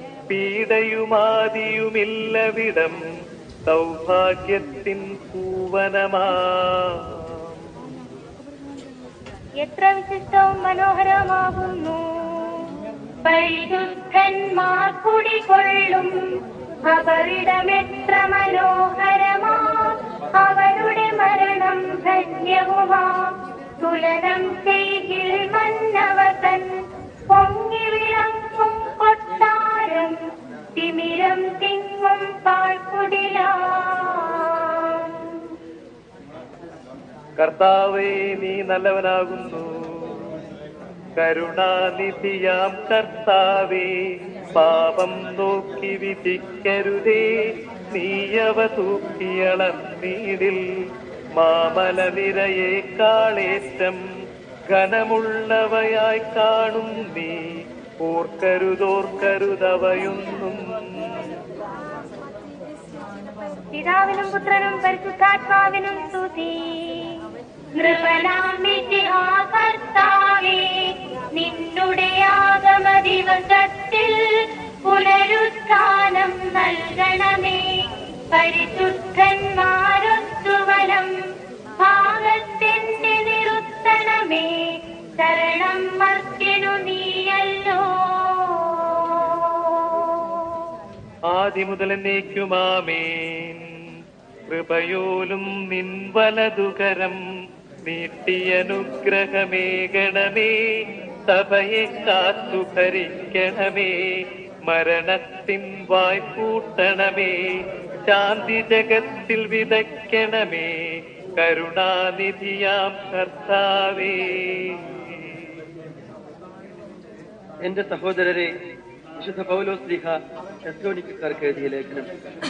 പീഡയുമാതിയുമില്ലവിടം. സൗഭാഗ്യത്തിൻ പൂവനമാ. എത്ര വിശിഷ്ടവും മനോഹരമാകുന്നു പരിശുദ്ധന്മാർ കുടികൊള്ളും അവരിടമെത്ര മനോഹരമാ. അവരുടെ മരണം ധന്യവുമാ. തുലനം ചെയ്യിൽ മന്നവതൻ പൊങ്ങി വിളങ്ങും കൊട്ടാരം, തിമിരം തിങ്ങും പാഴ്ക്കുടില. കർത്താവേ, നീ നല്ലവനാകുന്നു. കരുണാനിധിയാം കർത്താവേ, പാപം നോക്കി വിധിക്കരുതേ. നീയവ തൂക്കിയളന്നീടിൽ മാമലനിരയേക്കാളേറ്റം ഘനമുള്ളവയായി കാണും നീ. ഓർക്കരുതോർക്കരുതവയൊന്നും. പിതാവിനും പുത്രനും പരിശുദ്ധാത്മാവിനും സ്തുതി. നൃപനാം കർത്താവേ, നിന്നുടെ ആഗമ ദിവസത്തിൽ പുനരുത്ഥാനം നൽകണമേ. പരിശുദ്ധന്മാരൊത്തുവലം ഭാഗത്തിന്റെ നിറുത്തണമേ. ശരണം മർത്തിനു നീയല്ലോ. ആദിമുതൽ എന്നേക്കുമാമേൻ. കൃപയോലും നിൻ വലതുകരം നീട്ടിയനുഗ്രഹമേകണമേ. സഭയെ കാത്തു ഭരിക്കണമേ. മരണത്തിൻ വായ്പൂട്ടണമേ. ശാന്തി ജഗത്തിൽ വിതയ്ക്കണമേ. കരുണാനിധിയാം കർത്താവേ. എന്റെ സഹോദരരെ, വിശുദ്ധ പൗലോസ് ശ്ലീഹ തെസ്സലോനിക്കക്കാർക്ക് എഴുതിയ ലേഖനം.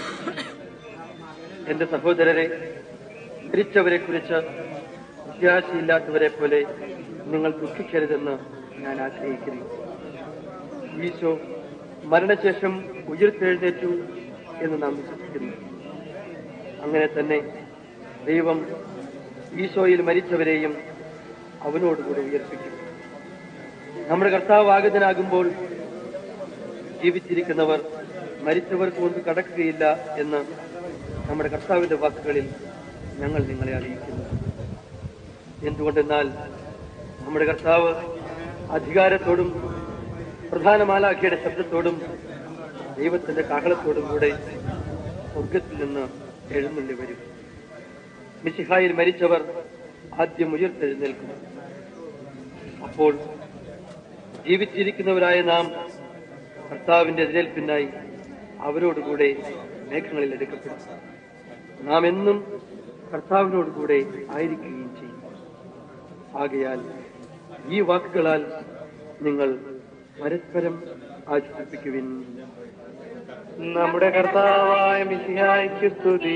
എന്റെ സഹോദരരെ, മരിച്ചവരെ കുറിച്ച് പ്രത്യാശയില്ലാത്തവരെ പോലെ നിങ്ങൾ ദുഃഖിക്കരുതെന്ന് ഞാൻ ആഗ്രഹിക്കുന്നു. ഈശോ മരണശേഷം ഉയർത്തെഴുന്നേറ്റു എന്ന് നാം വിശ്വസിക്കുന്നു. അങ്ങനെ തന്നെ ദൈവം ഈശോയിൽ മരിച്ചവരെയും അവനോടുകൂടെ ഉയർപ്പിക്കും. നമ്മുടെ കർത്താവ് ആഗതനാകുമ്പോൾ ജീവിച്ചിരിക്കുന്നവർ മരിച്ചവർക്ക് കൊണ്ട് കടക്കുകയില്ല എന്ന് നമ്മുടെ കർത്താവിന്റെ വാക്കുകളിൽ ഞങ്ങൾ നിങ്ങളെ അറിയിക്കുന്നു. എന്തുകൊണ്ടെന്നാൽ നമ്മുടെ കർത്താവ് അധികാരത്തോടും പ്രധാന മാലാഖയുടെ ശബ്ദത്തോടും ദൈവത്തിന്റെ കാഹളത്തോടും കൂടെ സ്വർഗത്തിൽ നിന്ന് എഴുന്നള്ളി വരും. മിശിഹായിൽ മരിച്ചവർ ആദ്യം ഉയർത്തെഴുന്നേൽക്കും. അപ്പോൾ ജീവിച്ചിരിക്കുന്നവരായ നാം കർത്താവിന്റെ എതിരേൽപ്പിനായി അവരോടുകൂടെ മേഘങ്ങളിൽ എടുക്കപ്പെടും. നാം എന്നും കർത്താവിനോടുകൂടെ ആയിരിക്കുകയും ചെയ്യും. ആകയാൽ ഈ വാക്കുകളാൽ നിങ്ങൾ പരസ്പരം ആശ്വസിപ്പിക്കുവിൻ. നമ്മുടെ കർത്താവായ മിശിഹായ്ക്ക് സ്തുതി.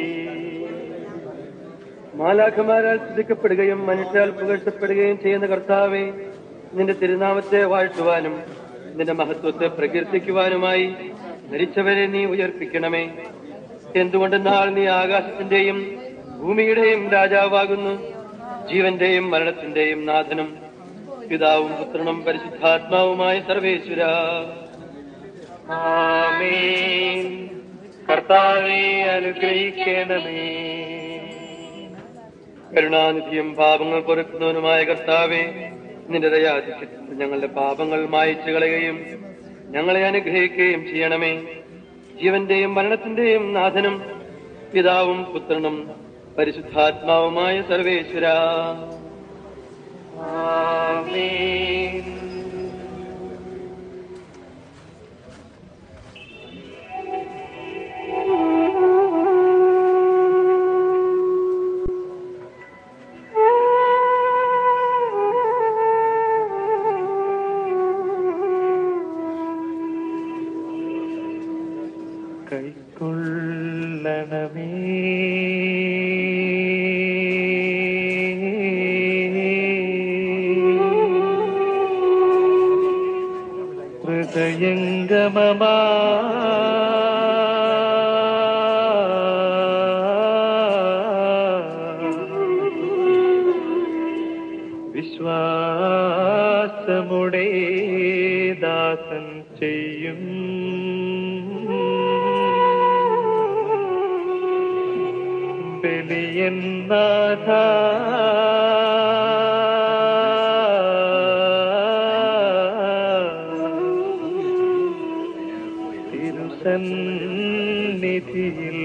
മാലാഖമാരാൽ സ്തുതിക്കപ്പെടുകയും മനുഷ്യാൽ പുകഴ്ത്തപ്പെടുകയും ചെയ്യുന്ന കർത്താവെ, നിന്റെ തിരുനാമത്തെ വാഴ്ത്തുവാനും നിന്റെ മഹത്വത്തെ പ്രകീർത്തിക്കുവാനുമായി മരിച്ചവരെ നീ ഉയർപ്പിക്കണമേ. എന്തുകൊണ്ടെന്നാൽ നീ ആകാശത്തിന്റെയും ഭൂമിയുടെയും രാജാവാകുന്നു. ജീവന്റെയും മരണത്തിന്റെയും നാഥനും പിതാവും പുത്രനും പരിശുദ്ധാത്മാവുമായ സർവേശ്വര. ആമേൻ. കർത്താവേ അനുഗ്രഹിക്കണമേ. കരുണാനിധിയും പാപങ്ങൾ പൊറുക്കുന്നവനുമായ കർത്താവേ, നിന്റെ ദയാധിക്യത്തിൽ ഞങ്ങളുടെ പാപങ്ങൾ മായിച്ചു കളയുകയും ഞങ്ങളെ അനുഗ്രഹിക്കുകയും ചെയ്യണമേ. ജീവന്റെയും മരണത്തിന്റെയും നാഥനും പിതാവും പുത്രനും പരിശുദ്ധാത്മാവുമായ സർവേശ്വര. ആമേൻ. കൈക്കൊള്ളണമേ ഹൃദയംഗമമാ വിശ്വാസമുടെ ദാസൻ ചെയ്യും ബലിയന്നാഥ തിരുസന്നിധിയിൽ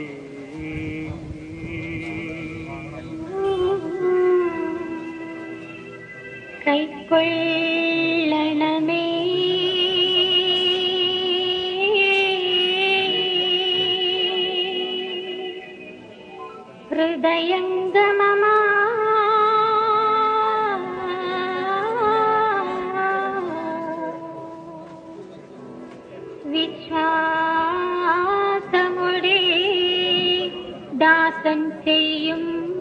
കൈക്കൊള്ളണമേ ഹൃദയംഗമമാ വിശ്വാസമുടെ ദാസൻ ചെയ്യും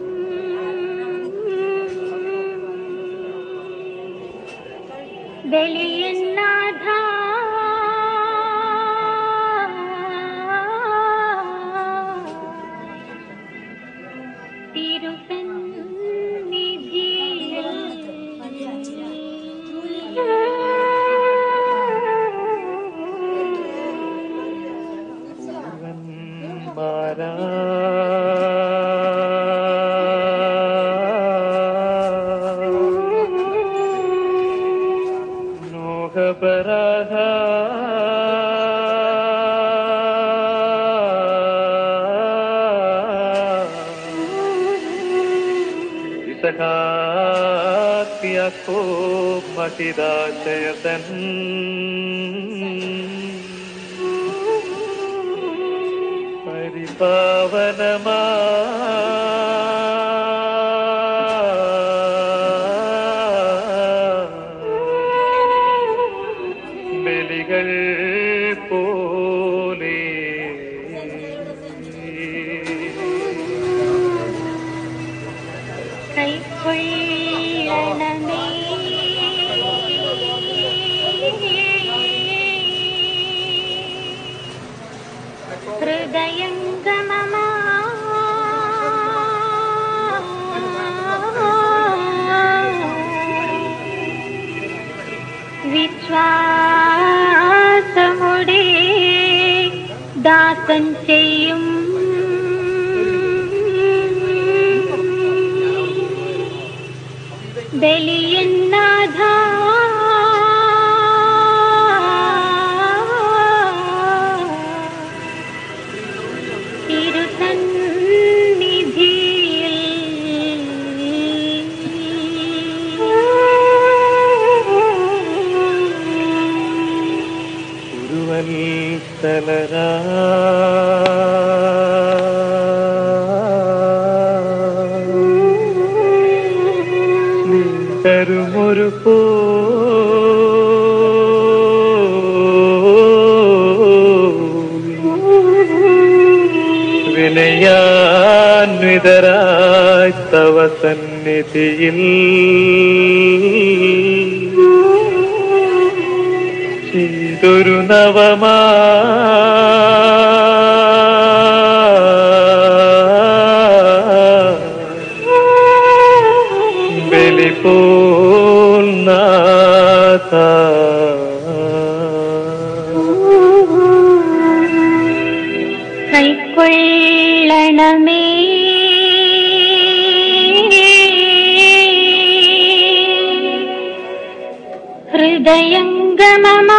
ബലിയന്നാഥ തിരുസന്നിധിയിൽ പൂർവന്മാരാ നോഹപരാധ യാക്കോബ് മഹിദാശയതൻ പരിപാവനമാ ബലികൾ പോലെ കൈക്കൊള്ളണമേ ഹൃദയംഗമമാ ദാസൻ ചെയ്യും ബലിയന്നാഥ തലരാ നീ തരുമൊരു പോ വിനയാന്വിതരായി തവ സന്നിധിയിൽ ചെയ്തൊരു നവമാ ബലിപോൽ നാഥ കൈക്കൊള്ളണമേ ഹൃദയംഗമമാ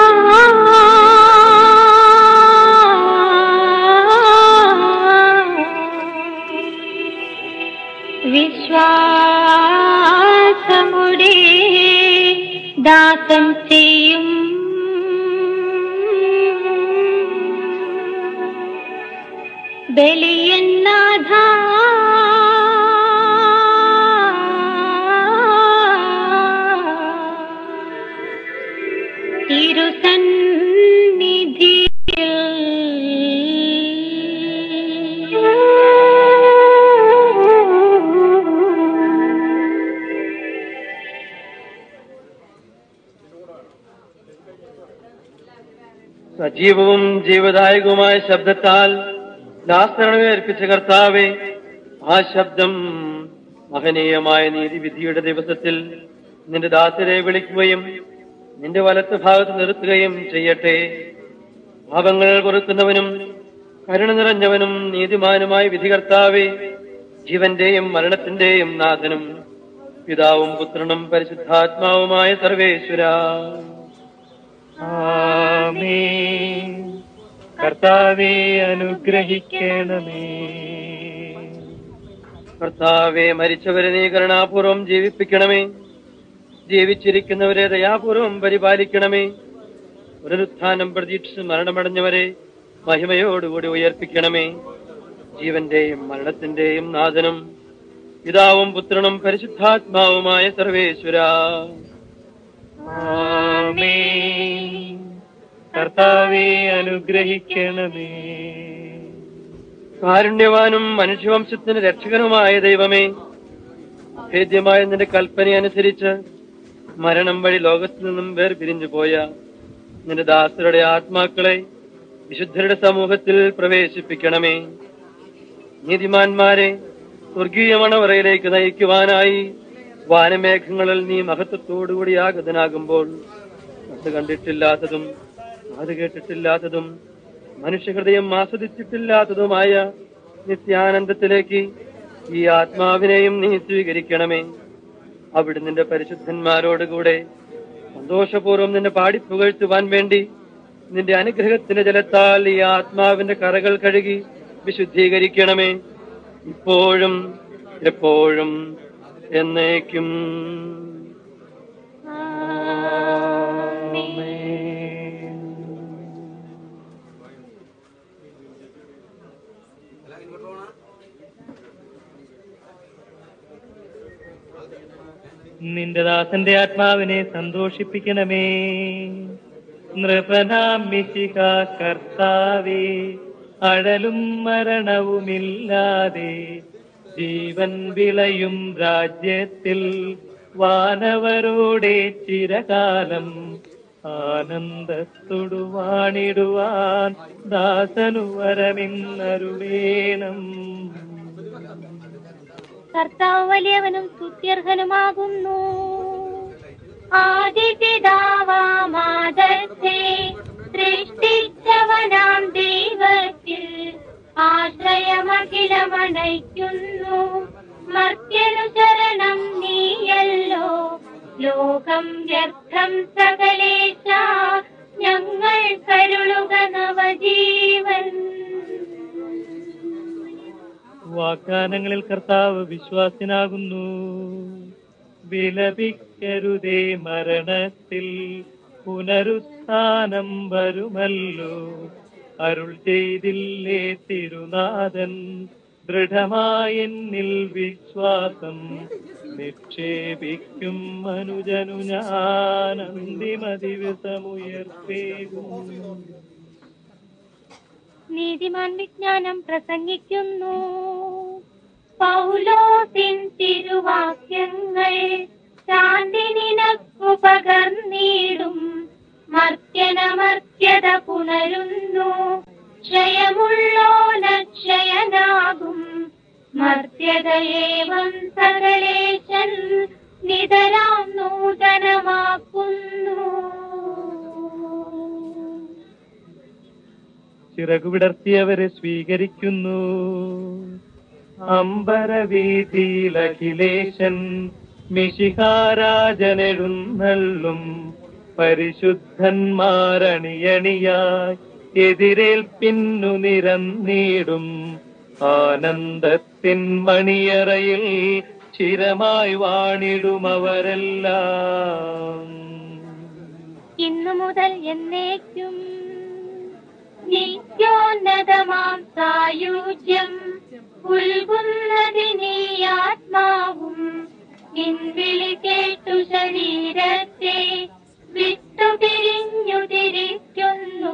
വിശ്വാസമുടെ ദാസൻ ചെയ്യും ബലിയന്നാഥ തിരുസന്നിധിയിൽ സജീവവും ജീവദായകവുമായ ശബ്ദത്താൽ ലാസറിനെ അർപ്പിച്ച കർത്താവേ, ആ ശബ്ദം മഹനീയമായ നീതിവിധിയുടെ ദിവസത്തിൽ നിന്റെ ദാസരെ വിളിക്കുകയും നിന്റെ വലത്ത് ഭാഗത്ത് നിർത്തുകയും ചെയ്യട്ടെ. പാപങ്ങൾ പൊറുക്കുന്നവനും കരുണ നിറഞ്ഞവനും നീതിമാനുമായ വിധികർത്താവേ, ജീവന്റെയും മരണത്തിന്റെയും നാഥനും പിതാവും പുത്രനും പരിശുദ്ധാത്മാവുമായ സർവേശ്വര, ആമേൻ. കർത്താവേ അനുഗ്രഹിക്കണമേ. കർത്താവെ, മരിച്ചവരെ നീ കരുണാപൂർവം ജീവിപ്പിക്കണമേ. ജീവിച്ചിരിക്കുന്നവരെ ദയാപൂർവം പരിപാലിക്കണമേ. പുനരുത്ഥാനം പ്രതീക്ഷിച്ച് മരണമടഞ്ഞവരെ മഹിമയോടുകൂടി ഉയർപ്പിക്കണമേ. ജീവന്റെയും മരണത്തിന്റെയും നാഥനും പിതാവും പുത്രനും പരിശുദ്ധാത്മാവുമായ സർവേശ്വര, ആമേൻ. കർത്താവേ അനുഗ്രഹിക്കണമേ. കാരുണ്യവാനും മനുഷ്യവംശത്തിന് രക്ഷകനുമായ ദൈവമേ, ഭേദ്യമായ നിന്റെ കൽപ്പനയനുസരിച്ച് മരണം വഴി ലോകത്തു നിന്നും വേർപിരിഞ്ഞു പോയ നിന്റെ ദാസരുടെ ആത്മാക്കളെ വിശുദ്ധരുടെ സമൂഹത്തിൽ പ്രവേശിപ്പിക്കണമേ. നീതിമാന്മാരെ സ്വർഗീയ മണവറയിലേക്ക് നയിക്കുവാനായി വാനമേഘങ്ങളിൽ നീ മഹത്വത്തോടുകൂടി ആഗതനാകുമ്പോൾ അത് കണ്ടിട്ടില്ലാത്തതും അത് കേട്ടിട്ടില്ലാത്തതും മനുഷ്യഹൃദയം ആസ്വദിച്ചിട്ടില്ലാത്തതുമായ നിത്യാനന്ദത്തിലേക്ക് ഈ ആത്മാവിനെയും നീ സ്വീകരിക്കണമേ. അവിടെ നിന്റെ പരിശുദ്ധന്മാരോടുകൂടെ സന്തോഷപൂർവ്വം നിന്നെ പാടിപ്പുകഴ്ത്തുവാൻ വേണ്ടി നിന്റെ അനുഗ്രഹത്തിന്റെ ജലത്താൽ ഈ ആത്മാവിന്റെ കറകൾ കഴുകി വിശുദ്ധീകരിക്കണമേ, ഇപ്പോഴും എപ്പോഴും എന്നേക്കും. നിന്റെ ദാസന്റെ ആത്മാവിനെ സന്തോഷിപ്പിക്കണമേ. നൃപനാം മിശിഹ കർത്താവേ, അഴലും മരണവുമില്ലാതെ ജീവൻ വിളയും രാജ്യത്തിൽ വാനവരോടെ ചിരകാലം ആനന്ദത്തോടു വാണിടുവാൻ ദാസനു വരമിന്നരുളേണം. കർത്താവ് വലിയവനും സ്തുത്യർഹനുമാകുന്നു. ആദിപിതാവാമാദത്തെ സൃഷ്ടിച്ചവനാം ദൈവത്തിൽ ആശ്രയമഖിലമണയ്ക്കുന്നു. മർത്യനു ശരണം നീയല്ലോ, ലോകം വ്യർത്ഥം സകലേശ, ഞങ്ങൾ കരുളുക നവജീവൻ. വാഗ്ദാനങ്ങളിൽ കർത്താവ് വിശ്വാസനാകുന്നു. വിലപിക്കരുതേ, മരണത്തിൽ പുനരുത്ഥാനം വരുമല്ലോ. അരുൾ ചെയ്തില്ലേ തിരുനാഥൻ, ദൃഢമായെന്നിൽ വിശ്വാസം നിക്ഷേപിക്കും മനുജനു ഞാൻ അന്തിമ ദിവസമുയർത്തേകും. നീതിമാൻ വിജ്ഞാനം പ്രസംഗിക്കുന്നു. പൗലോസിൻ തിരുവാക്യങ്ങൾ ശാന്തി നിനക്കു പകർന്നിടും. മർത്യനമർത്യത പുണരുന്നു, ക്ഷയമുള്ളോനക്ഷയനാകും. മർത്യതയേവം സകലേശൻ നിതരാം നൂതനമാക്കുന്നു. ചിറകുവിടർത്തിയവരെ സ്വീകരിക്കുന്നു. അമ്പരവീതിയിൽ അഖിലേശൻ മിശിഹാരാജനെഴുന്നള്ളും. പരിശുദ്ധന്മാരണിയണിയായി എതിരേൽപ്പിന്നു നിരന്നിടും. ആനന്ദത്തിൻ മണിയറയിൽ ചിരമായി വാണിടുമവരെല്ലാം. ഇന്നു മുതൽ എന്നേക്കും നിത്യോന്നതമാം സായുജ്യം ഉൽകുന്നതിനീ ആത്മാവും. നിൻവിളി കേട്ടു ശരീരത്തെ വിട്ടുപിരിഞ്ഞു തിരിക്കുന്നു.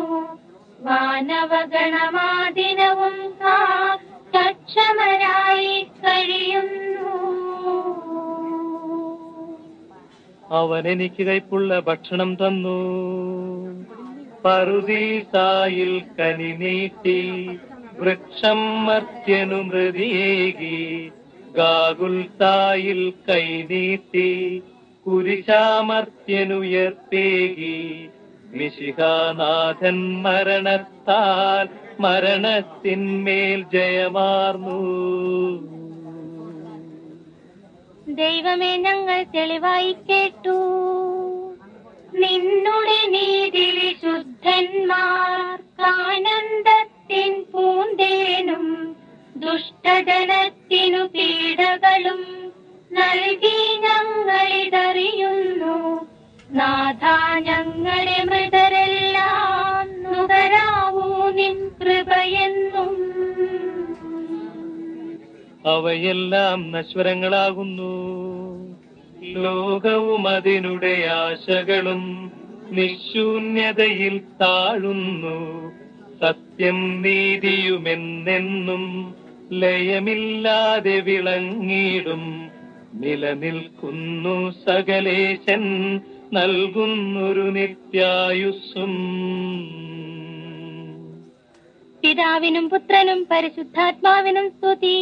മാനവഗണമാദിനവും സക്ഷമരായി കഴിയുന്നു. അവൻ എനിക്ക് കൈപ്പുള്ള ഭക്ഷണം തന്നു. പറുദീസായിൽ കനി നീട്ടി വൃക്ഷം മർത്യനു മൃതിയേകി. ഗാഗുൽത്തായിൽ കൈനീട്ടി കുരിശാമർത്യനുയർത്തേകി. മിശിഹാനാഥൻ മരണത്താൽ മരണത്തിന്മേൽ ജയമാർന്നു. ദൈവമേ, ഞങ്ങൾ തെളിവായി കേട്ടു നിന്നുടെ നീതി വിശുദ്ധന്മാർക്കാനന്ദത്തിൻ പൂന്തേനും. ദുഷ്ടജനത്തിനു പീഡകളും നൽകി ഞങ്ങളിതറിയുന്നു. നാഥ, ഞങ്ങളെ മൃതരെല്ലാം നുകരാവൂ നിൻ കൃപയെന്നും. അവയെല്ലാം നശ്വരങ്ങളാകുന്നു. ലോകവും അതിനുടെ ആശകളും നിശൂന്യതയിൽ താഴുന്നു. സത്യം നീതിയുമെന്നെന്നും ലയമില്ലാതെ വിളങ്ങിടും. നിലനിൽക്കുന്നു സകലേശൻ നൽകുന്നൊരു നിത്യായുസ്സും. പിതാവിനും പുത്രനും പരിശുദ്ധാത്മാവിനും സ്തുതി.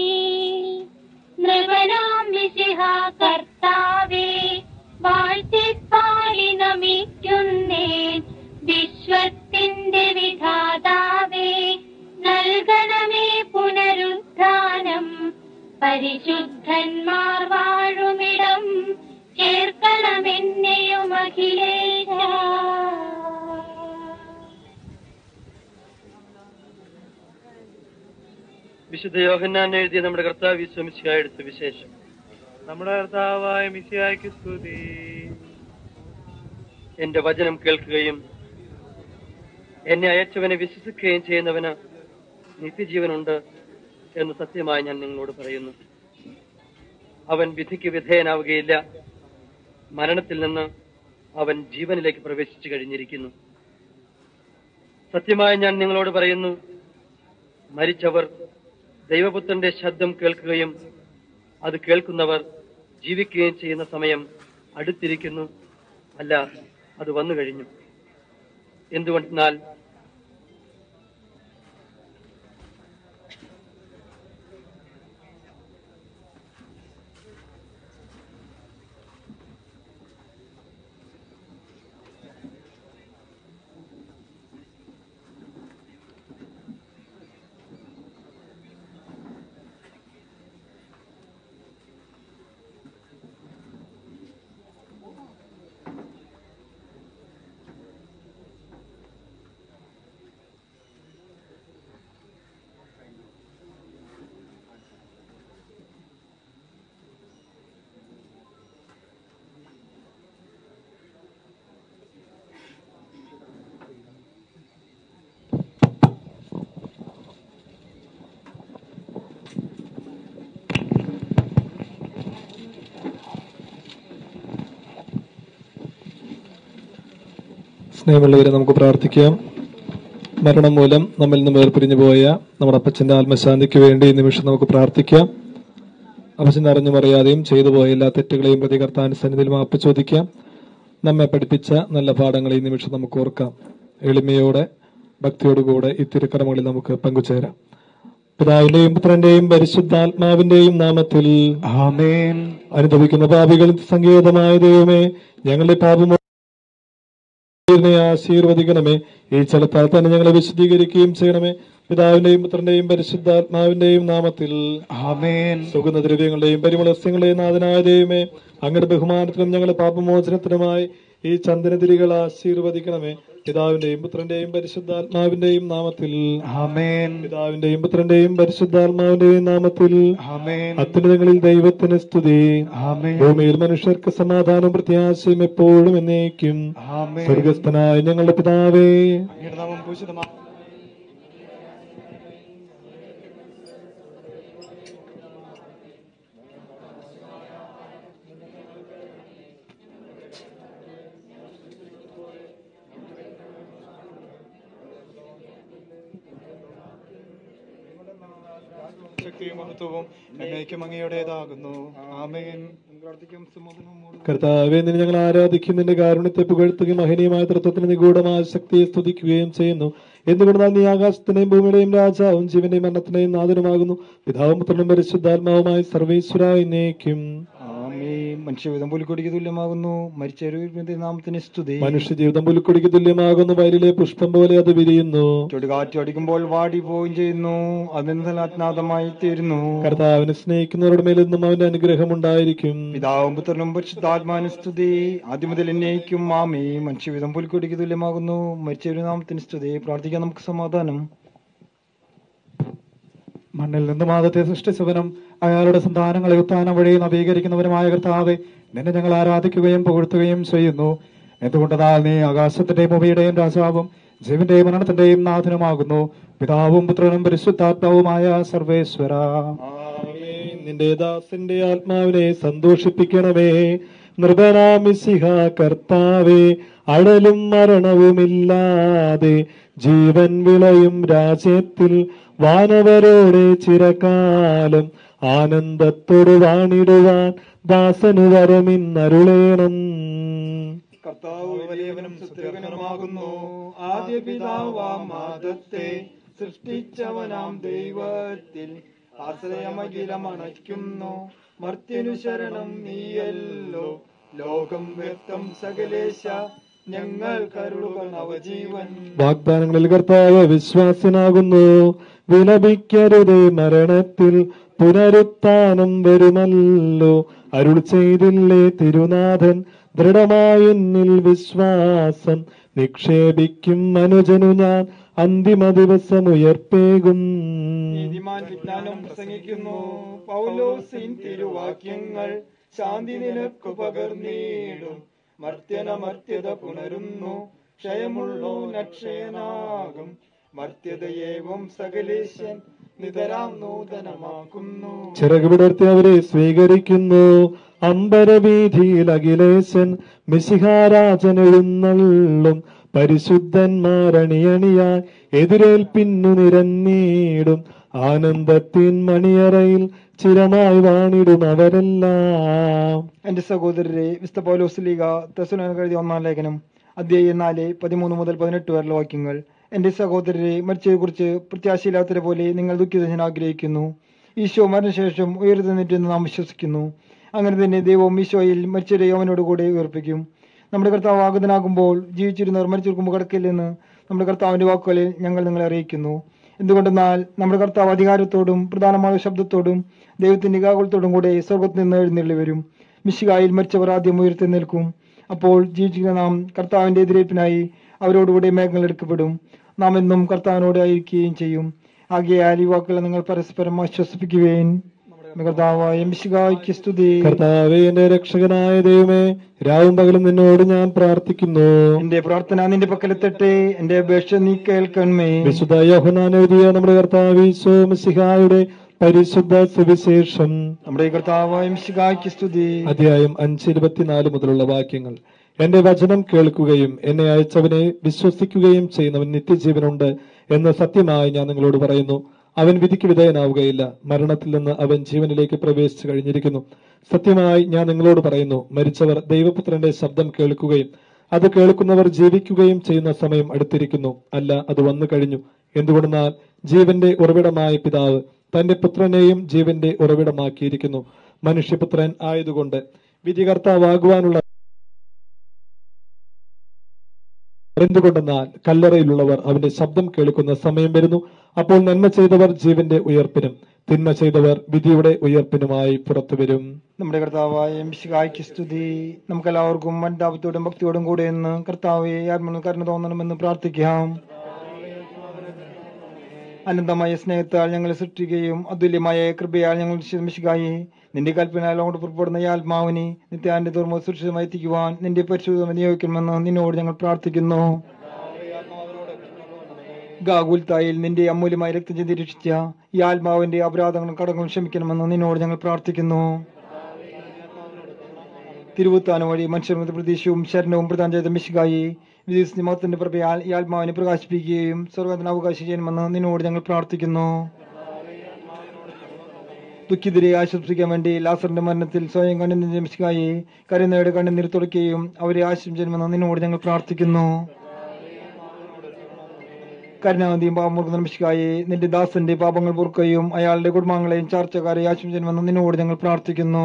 നൃപനാം മിശിഹാ കർത്താവേ, വാഴ്ത്തിപ്പാടി നമിക്കുന്നേൻ. വിശ്വത്തിന്റെ വിധാതാവേ, നൽകണമേ പുനരുത്ഥാനം. പരിശുദ്ധന്മാർ വാഴുമിടം ചേർക്കണമെന്നെയും അഖിലേശ. വിശുദ്ധ യോഹന്നാൻ എഴുതിയ നമ്മുടെ കർത്താവ് ഈശോ മിശിഹായുടെ സുവിശേഷം. നമ്മുടെ കർത്താവായ മിശിഹായ്ക്ക് സ്തുതി. എന്റെ വചനം കേൾക്കുകയും എന്നെ അയച്ചവനെ വിശ്വസിക്കുകയും ചെയ്യുന്നവന് നിത്യജീവനുണ്ട് എന്ന് സത്യമായി ഞാൻ നിങ്ങളോട് പറയുന്നു. അവൻ വിധിക്ക് വിധേയനാവുകയില്ല, മരണത്തിൽ നിന്ന് അവൻ ജീവനിലേക്ക് പ്രവേശിച്ചു കഴിഞ്ഞിരിക്കുന്നു. സത്യമായി ഞാൻ നിങ്ങളോട് പറയുന്നു, മരിച്ചവർ ദൈവപുത്രന്റെ ശബ്ദം കേൾക്കുകയും അത് കേൾക്കുന്നവർ ജീവിക്കുകയും ചെയ്യുന്ന സമയം അടുത്തിരിക്കുന്നു, അല്ല അത് വന്നു കഴിഞ്ഞു. എന്തുകൊണ്ടെന്നാൽ സ്നേഹമുള്ളവരെ, നമുക്ക് പ്രാർത്ഥിക്കാം. മരണം മൂലം നമ്മിൽ നിന്ന് വേർപിരിഞ്ഞു പോയ നമ്മുടെ അപ്പച്ചന്റെ ആത്മശാന്തിക്ക് വേണ്ടി ഈ നിമിഷം നമുക്ക് പ്രാർത്ഥിക്കാം. അപ്പച്ചൻ അറിഞ്ഞും അറിയാതെയും ചെയ്തു പോയ എല്ലാ തെറ്റുകളെയും പ്രതി കർത്താവിന്റെ സന്നിധിയിൽ മാപ്പ് ചോദിക്കാം. നമ്മെ പഠിപ്പിച്ച നല്ല പാഠങ്ങൾ ഈ നിമിഷം നമുക്ക് ഓർക്കാം. എളിമയോടെ ഭക്തിയോടുകൂടെ ഈ തിരുക്കർമ്മങ്ങളിൽ നമുക്ക് പങ്കുചേരാം. പിതാവിന്റെയും പുത്രന്റെയും പരിശുദ്ധാത്മാവിന്റെയും നാമത്തിൽ ആമേൻ. അനുഭവിക്കുന്ന പാപികൾ സങ്കേതമായ ദൈവമേ, ഞങ്ങളുടെ പാപമോ ആശീർവദിക്കണമേ. ഈ ചലത്താൽ തന്നെ ഞങ്ങളെ വിശദീകരിക്കുകയും ചെയ്യണമേ. പിതാവിന്റെയും പുത്രന്റെയും പരിശുദ്ധാത്മാവിന്റെയും നാമത്തിൽ ആമേൻ. സുഗന്ധദ്രവ്യങ്ങളുടെയും പരിമളസ്യങ്ങളുടെയും നാഥനായ ദൈവമേ, അങ്ങയുടെ ബഹുമാനത്തിനും ഞങ്ങളുടെ പാപമോചനത്തിനുമായി ഈ ചന്ദനതിരികൾ ആശീർവദിക്കണമേ. പിതാവിന്റെയും പുത്രന്റെയും പരിശുദ്ധാത്മാവിന്റെയും നാമത്തിൽ ആമേൻ. പിതാവിന്റെയും പുത്രന്റെയും പരിശുദ്ധാത്മാവിന്റെയും നാമത്തിൽ ആമേൻ. അത്യുന്നതങ്ങളിൽ ദൈവത്തിന് സ്തുതി. ആമേൻ. ഭൂമിയിൽ മനുഷ്യർക്ക് സമാധാനം പ്രത്യാശയും എപ്പോഴും എന്നേക്കും. ആമേൻ. സ്വർഗസ്ഥനായ ഞങ്ങളുടെ പിതാവേ, അങ്ങയുടെ നാമം പൂജിതമാകണമേ. ശക്തിയും മഹത്വവും എന്നേക്കും അങ്ങയുടേതാകുന്നു. ആമേൻ. കർത്താവേ, നിന്നെ ഞങ്ങൾ ആരാധിക്കും. നിന്റെ കാരുണ്യത്തെ പുകഴ്ത്തുകയും മഹനീയമായ തൃത്വത്തിന് നിഗൂഢമായ ശക്തിയെ സ്തുതിക്കുകയും ചെയ്യുന്നു. എന്തുകൊണ്ടാൽ നീ ആകാശത്തിന്റെയും ഭൂമിയുടെയും രാജാവും ജീവന്റെയും മരണത്തിന്റെയും നാഥനുമാകുന്നു. പിതാവും പുത്രനും പരിശുദ്ധാത്മാവുമായി സർവേശ്വരായി എന്നേക്കും. മനുഷ്യജീവിതം പുലിക്കൊടിക്ക് തുല്യമാകുന്നു. മരിച്ചവരുടെ നാമത്തിന് സ്തുതി. മനുഷ്യജീവിതം പുലിക്കൊടിക്ക് തുല്യമാകുന്നു. വയലിലെ പുഷ്പം പോലെ അത് വിരിയുന്നു. ചുടുകാറ്റ് അടിക്കുമ്പോൾ വാടി പോവുകയും ചെയ്യുന്നു. അതിനാഥമായി തീരുന്നു. കർത്താവിനെ സ്നേഹിക്കുന്നവരുടെ മേലെന്നും അവന്റെ അനുഗ്രഹം ഉണ്ടായിരിക്കും. പിതാവും പുത്രനും പരിശുദ്ധാത്മാവിന് സ്തുതി. ആദ്യം മുതൽ എന്നേക്കും. ആമേ. മനുഷ്യജീവിതം പുലിക്കൊടിക്ക് തുല്യമാകുന്നു. മരിച്ചവരുടെ നാമത്തിന് സ്തുതി. പ്രാർത്ഥിക്കാൻ നമുക്ക് സമാധാനം. മണ്ണിൽ നിന്നും ആദത്തെ സൃഷ്ടിച്ചവനും അയാളുടെ സന്താനങ്ങളെ ഉത്ഥാനം വഴി നവീകരിക്കുന്നവനുമായ കർത്താവെ, നിന്നെ ഞങ്ങൾ ആരാധിക്കുകയും പുകഴ്ത്തുകയും ചെയ്യുന്നു. എന്തുകൊണ്ടെന്നാൽ നീ ആകാശത്തിന്റെയും ഭൂമിയുടെയും രാജാവും ജീവന്റെയും മരണത്തിന്റെയും നാഥനുമാകുന്നു. പിതാവും പുത്രനും പരിശുദ്ധാത്മാവുമായ സർവേശ്വര, നിന്റെ ദാസന്റെ ആത്മാവിനെ സന്തോഷിപ്പിക്കണമേ. നൃപനാമിശിഹ കർത്താവേ, അടലും മരണവുമില്ലാതെ ജീവൻ വിളയും രാജ്യത്തിൽ വാനവരോടെ ചിരകാലം ആനന്ദത്തോട് വാണിടുവാൻ ദാസനു വരമിന്നരുളേണം. കർത്താവ് വലിയവനും സുസ്ഥിരനുമാകുന്നു. ആദ്യ പിതാവാം ആദത്തെ സൃഷ്ടിച്ചവനാം ദൈവത്തിൽ ആശ്രയമഖിലമണയ്ക്കുന്നു. മർത്യനു ശരണം നീയല്ലോ. ലോകം വ്യക്തം സകലേശ, ഞങ്ങൾ കരുളുകൾ നവജീവൻ. വാഗ്ദാനങ്ങളിൽ കർത്താവ് വിശ്വാസനാകുന്നു. വിലപിക്കരുതേ, മരണത്തിൽ പുനരുത്ഥാനം വരുമല്ലോ. അരുൾ ചെയ്തില്ലേ തിരുനാഥൻ, ദൃഢമായെന്നിൽ വിശ്വാസം നിക്ഷേപിക്കും മനുജനു ഞാൻ അന്തിമ ദിവസം ഉയർപ്പേകും. നീതിമാൻ വിജ്ഞാനം പ്രസംഗിക്കുന്നു. പൗലോസിൻ തിരുവാക്യങ്ങൾ ശാന്തി നിനക്കു പകർന്നീടും. മർത്യനമർത്യത പുണരുന്നു. ക്ഷയമുള്ളോ നക്ഷയനാകും. മർത്യതയേവം സകലേശൻ നിതരാം നൂതനമാക്കുന്നു. ചിറക് വിടർത്തി അവരെ സ്വീകരിക്കുന്നു. അമ്പരവീതിയിൽ അഖിലേശൻ മിശിഹാരാജനെഴുന്നള്ളും. പരിശുദ്ധന്മാരണിയണിയായി എതിരേൽപ്പിന്നു നിരന്നീടും. ആനന്ദത്തിൻ മണിയറയിൽ ചിരമായി വാണിടും അവരെല്ലാം. എന്റെ സഹോദരരെ, വിശുദ്ധ പൗലോസ് ലീഗ തെസ്സലോനിക്കർക്ക് എഴുതിയ ഒന്നാം ലേഖനം അധ്യായം നാല് പതിമൂന്ന് മുതൽ പതിനെട്ട് വരെയുള്ള വാക്യങ്ങൾ. എന്റെ സഹോദരരെ, മരിച്ചതിനെ കുറിച്ച് പ്രത്യാശയില്ലാത്തവരെ പോലെ നിങ്ങൾ ദുഃഖിതൻ ആഗ്രഹിക്കുന്നു. ഈശോ മരണശേഷം ഉയർത്തുന്നിട്ടെന്ന് നാം വിശ്വസിക്കുന്നു. അങ്ങനെ തന്നെ ദൈവം ഈശോയിൽ മരിച്ചവരെ അവനോട് കൂടെ ഉയർപ്പിക്കും. നമ്മുടെ കർത്താവ് ആഗതനാകുമ്പോൾ ജീവിച്ചിരുന്നവർ മരിച്ചിരിക്കുമ്പോൾ കിടക്കില്ലെന്ന് നമ്മുടെ കർത്താവിന്റെ വാക്കുകളിൽ ഞങ്ങൾ നിങ്ങളെ അറിയിക്കുന്നു. എന്തുകൊണ്ടെന്നാൽ നമ്മുടെ കർത്താവ് അധികാരത്തോടും പ്രധാനമായ ശബ്ദത്തോടും ദൈവത്തിന്റെ കാകുലത്തോടും കൂടെ സ്വർഗത്തിൽ നിന്ന് എഴുന്നള്ളി വരും. മിശിഹായിൽ മരിച്ചവർ ആദ്യം ഉയർത്തി നിൽക്കും. അപ്പോൾ ജീവിക്കുന്ന നാം കർത്താവിന്റെ എതിരേൽപ്പിനായി അവരോടുകൂടെ മേഘങ്ങൾ എടുക്കപ്പെടും. നാം എന്നും കർത്താവിനോട് ആയിരിക്കുകയും ചെയ്യും. ആകയാൽ ഈ വാക്കുകളെ നിങ്ങൾ പരസ്പരം ആശ്വസിപ്പിക്കുകയും. കർത്താവേ, എന്റെ രക്ഷകനായ ദൈവമേ, രാവും പകലും നിന്നോട് ഞാൻ പ്രാർത്ഥിക്കുന്നു. എന്റെ പ്രാർത്ഥന നിന്റെ പക്കലെത്തട്ടെ. എന്റെ അപേക്ഷ നീ കേൾക്കണമേ. വിശുദ്ധ യോഹന്നാൻ എഴുതിയ നമ്മുടെ കർത്താവ് ഈശോ മിശിഹായുടെ പരിശുദ്ധ സുവിശേഷം. നമ്മുടെ കർത്താവായ മിശിഹായ്ക്ക് സ്തുതി. അധ്യായം അഞ്ച് ഇരുപത്തിനാല് മുതലുള്ള വാക്യങ്ങൾ. എന്റെ വചനം കേൾക്കുകയും എന്നെ അയച്ചവനെ വിശ്വസിക്കുകയും ചെയ്യുന്നവൻ നിത്യജീവനുണ്ട് എന്ന് സത്യമായി ഞാൻ നിങ്ങളോട് പറയുന്നു. അവൻ വിധിക്ക് വിധേയനാവുകയില്ല, മരണത്തിൽ നിന്ന് അവൻ ജീവനിലേക്ക് പ്രവേശിച്ചു കഴിഞ്ഞിരിക്കുന്നു. സത്യമായി ഞാൻ നിങ്ങളോട് പറയുന്നു, മരിച്ചവർ ദൈവപുത്രന്റെ ശബ്ദം കേൾക്കുകയും അത് കേൾക്കുന്നവർ ജീവിക്കുകയും ചെയ്യുന്ന സമയം അടുത്തിരിക്കുന്നു, അല്ല അത് വന്നു കഴിഞ്ഞു. എന്തുകൊണ്ടെന്നാൽ ജീവന്റെ ഉറവിടമായ പിതാവ് തന്റെ പുത്രനെയും ജീവന്റെ ഉറവിടമാക്കിയിരിക്കുന്നു. മനുഷ്യപുത്രൻ ആയതുകൊണ്ട് വിധികർത്താവാകുവാനുള്ള എന്തുകൊണ്ടെന്നാൽ കല്ലറയിലുള്ളവർ അവന്റെ ശബ്ദം കേൾക്കുന്ന സമയം വരുന്നു. അപ്പോൾ നന്മ ചെയ്തവർ ജീവന്റെ ഉയർപ്പിനും തിന്മ ചെയ്തവർ വിധിയുടെ ഉയർപ്പിനുമായി പുറത്തു വരും. നമ്മുടെ കർത്താവായ മിശിഹായ്ക്ക് സ്തുതി. നമുക്കെല്ലാവർക്കും മൻതാപത്തോടും ഭക്തിയോടും കൂടെ എന്ന് കർത്താവെ ആത്മന് കരുണ തോന്നണമെന്ന് പ്രാർത്ഥിക്കാം. അനന്തമായ സ്നേഹത്താൽ ഞങ്ങളെ സൃഷ്ടിക്കുകയും അതുല്യമായ കൃപയാൽ ഞങ്ങൾ മിശിഹായെ നിന്റെ കൽപ്പനയാൽ അങ്ങോട്ട് പുറപ്പെടുന്ന ഈ ആത്മാവിനെ നിത്യാന്റെ തുറമ സുരക്ഷിതമായി എത്തിക്കുവാൻ നിന്റെ പരിശുദ്ധം നിയോഗിക്കണമെന്ന് നിന്നോട് ഞങ്ങൾ പ്രാർത്ഥിക്കുന്നു. ഗാഗുൽത്തായിൽ നിന്റെ അമൂല്യമായ രക്തം ചിന്തി രക്ഷിച്ച ഈ ആത്മാവിന്റെ അപരാധങ്ങളും കടങ്ങളും ക്ഷമിക്കണമെന്ന് നിന്നോട് ഞങ്ങൾ പ്രാർത്ഥിക്കുന്നു. തിരുവുത്താനം വഴി മനുഷ്യരുടെ പ്രതീക്ഷയും ശരണവും പ്രധാന ചെയ്ത മിശിഹായെ വിദേശ മതത്തിന്റെ പ്രഭയാൽ ഈ ആത്മാവിനെ പ്രകാശിപ്പിക്കുകയും സ്വർഗത്തിന് അവകാശം ചെയ്യണമെന്ന് നിന്നോട് ഞങ്ങൾ പ്രാർത്ഥിക്കുന്നു. ദുഃഖിതരെ ആശ്വസിപ്പിക്കാൻ വേണ്ടി ലാസറിന്റെ മരണത്തിൽ സ്വയം കണ്ണുനീർ മിശിഹായെ കരുണയുടെ കണ്ണുനീർ തുടയ്ക്കുകയും അവരെ ആശംസിക്കണമെന്ന് നിന്നോട് ഞങ്ങൾ പ്രാർത്ഥിക്കുന്നു. കരുണാവതിയും പാപമുറുക്കുന്ന മിശിഹായെ നിന്റെ ദാസന്റെ പാപങ്ങൾ പൊറുക്കുകയും അയാളുടെ കുടുംബാംഗങ്ങളെയും ചാർച്ചക്കാരെ ആശംസിക്കണമെന്ന് നിന്നോട് ഞങ്ങൾ പ്രാർത്ഥിക്കുന്നു.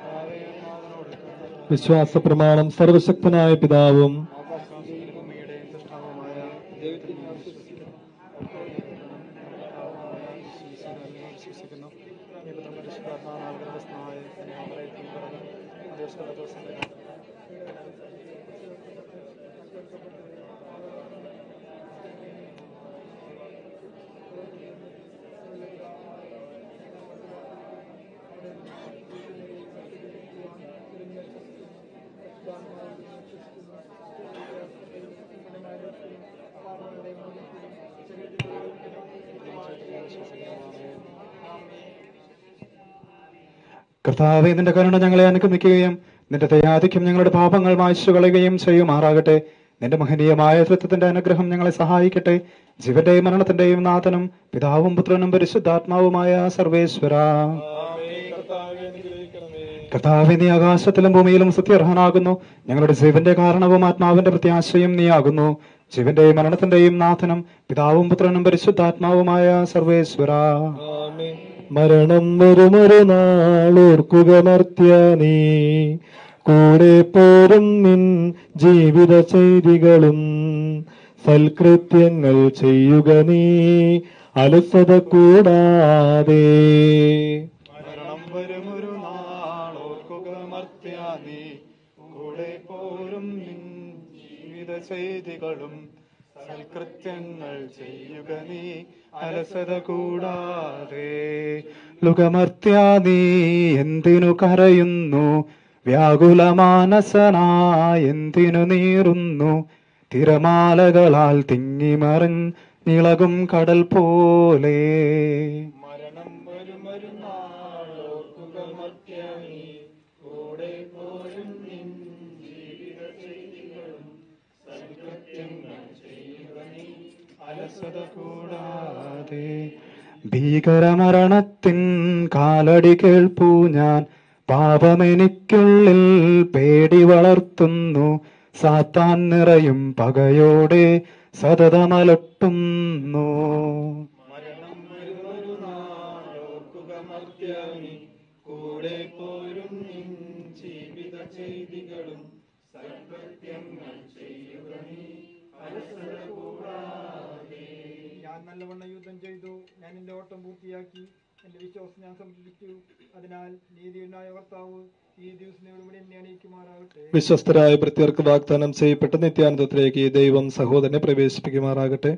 വിശ്വാസ പ്രമാണം സർവശക്തനായ പിതാവും കർത്താവേ, നിന്റെ കരുണ ഞങ്ങളെ അനുഗമിക്കുകയും നിന്റെ ദയാധിക്യം ഞങ്ങളുടെ പാപങ്ങൾ മായ്ച്ചു കളയുകയും ചെയ്യുമാറാകട്ടെ. നിന്റെ മഹനീയമായ തൃത്വത്തിന്റെ അനുഗ്രഹം ഞങ്ങളെ സഹായിക്കട്ടെ. ജീവന്റെയും മരണത്തിന്റെയും നാഥനും പിതാവും പുത്രനും പരിശുദ്ധാത്മാവുമായ സർവേശ്വര. കർത്താവേ, നീ ആകാശത്തിലും ഭൂമിയിലും സ്തുത്യർഹനാകുന്നു. ഞങ്ങളുടെ ജീവന്റെ കാരണവും ആത്മാവിന്റെ പ്രത്യാശയും നീയാകുന്നു. ജീവന്റെയും മരണത്തിന്റെയും നാഥനും പിതാവും പുത്രനും പരിശുദ്ധാത്മാവുമായ സർവേശ്വര. മരണം വരുമൊരു നാളോർക്കുക മർത്യ നീ, കൂടെ പോരും നിൻ ജീവിത ചെയ്തികളും സൽകൃത്യങ്ങൾ ചെയ്യുക നീ അലസത കൂടാതെ. മരണം വരുമൊരു നാളോർക്കുക മർത്യ നീ, കൂടെ പോരും നിൻ ജീവിത ചെയ്തികളും സൽകൃത്യങ്ങൾ ചെയ്യുക നീ അലസത കൂടാതെ. ലുകമർത്യാ നീ എന്തിനു കരയുന്നു, വ്യാകുലമാനസനായി എന്തിനു നീറുന്നു. തിരമാലകളാൽ തിങ്ങിമറിഞ്ഞിളകും കടൽ പോലെ. മരണം വരുമൊരു നാളോർക്കുക മർത്യാ നീ, കൂടെ പോരും നിൻ ജീവിത ചെയ്തികളും സൽകൃത്യങ്ങൾ ചെയ്യുക നീ അലസത കൂടാതെ. ഭീകരമരണത്തിൻ കാലടി കേൾപ്പൂ ഞാൻ, പാപമെനിക്കുള്ളിൽ പേടി വളർത്തുന്നു. സാത്താൻ നിറയും പകയോടെ സതതമലട്ടുന്നു. മരണം വരുമൊരു നാളോർക്കുക മർത്യാ നീ, കൂടെ പോരും നിൻ ജീവിത ചെയ്തികളും സൽകൃത്യങ്ങൾ ചെയ്യുക നീ അലസത കൂടാതെ. ഞാൻ നല്ലവണ്ണം യുദ്ധം ചെയ്തു, ഞാൻ എന്റെ ഓട്ടം പൂർത്തിയാക്കി, എന്റെ വിശ്വാസം ഞാൻ സംരക്ഷിച്ചു. അതിനാൽ നീതിയുണ്ടായ കർത്താവ് ഈ ദിവസം ഇവിടെ എന്നെ അണിയിക്കുമാറാകട്ടെ. വിശ്വസ്തരായ ഭൃത്യർക്ക് വാഗ്ദാനം ചെയ്യപ്പെട്ട നിത്യാനന്ദത്തിലേക്ക് ദൈവം സഹോദരനെ പ്രവേശിപ്പിക്കുമാറാകട്ടെ.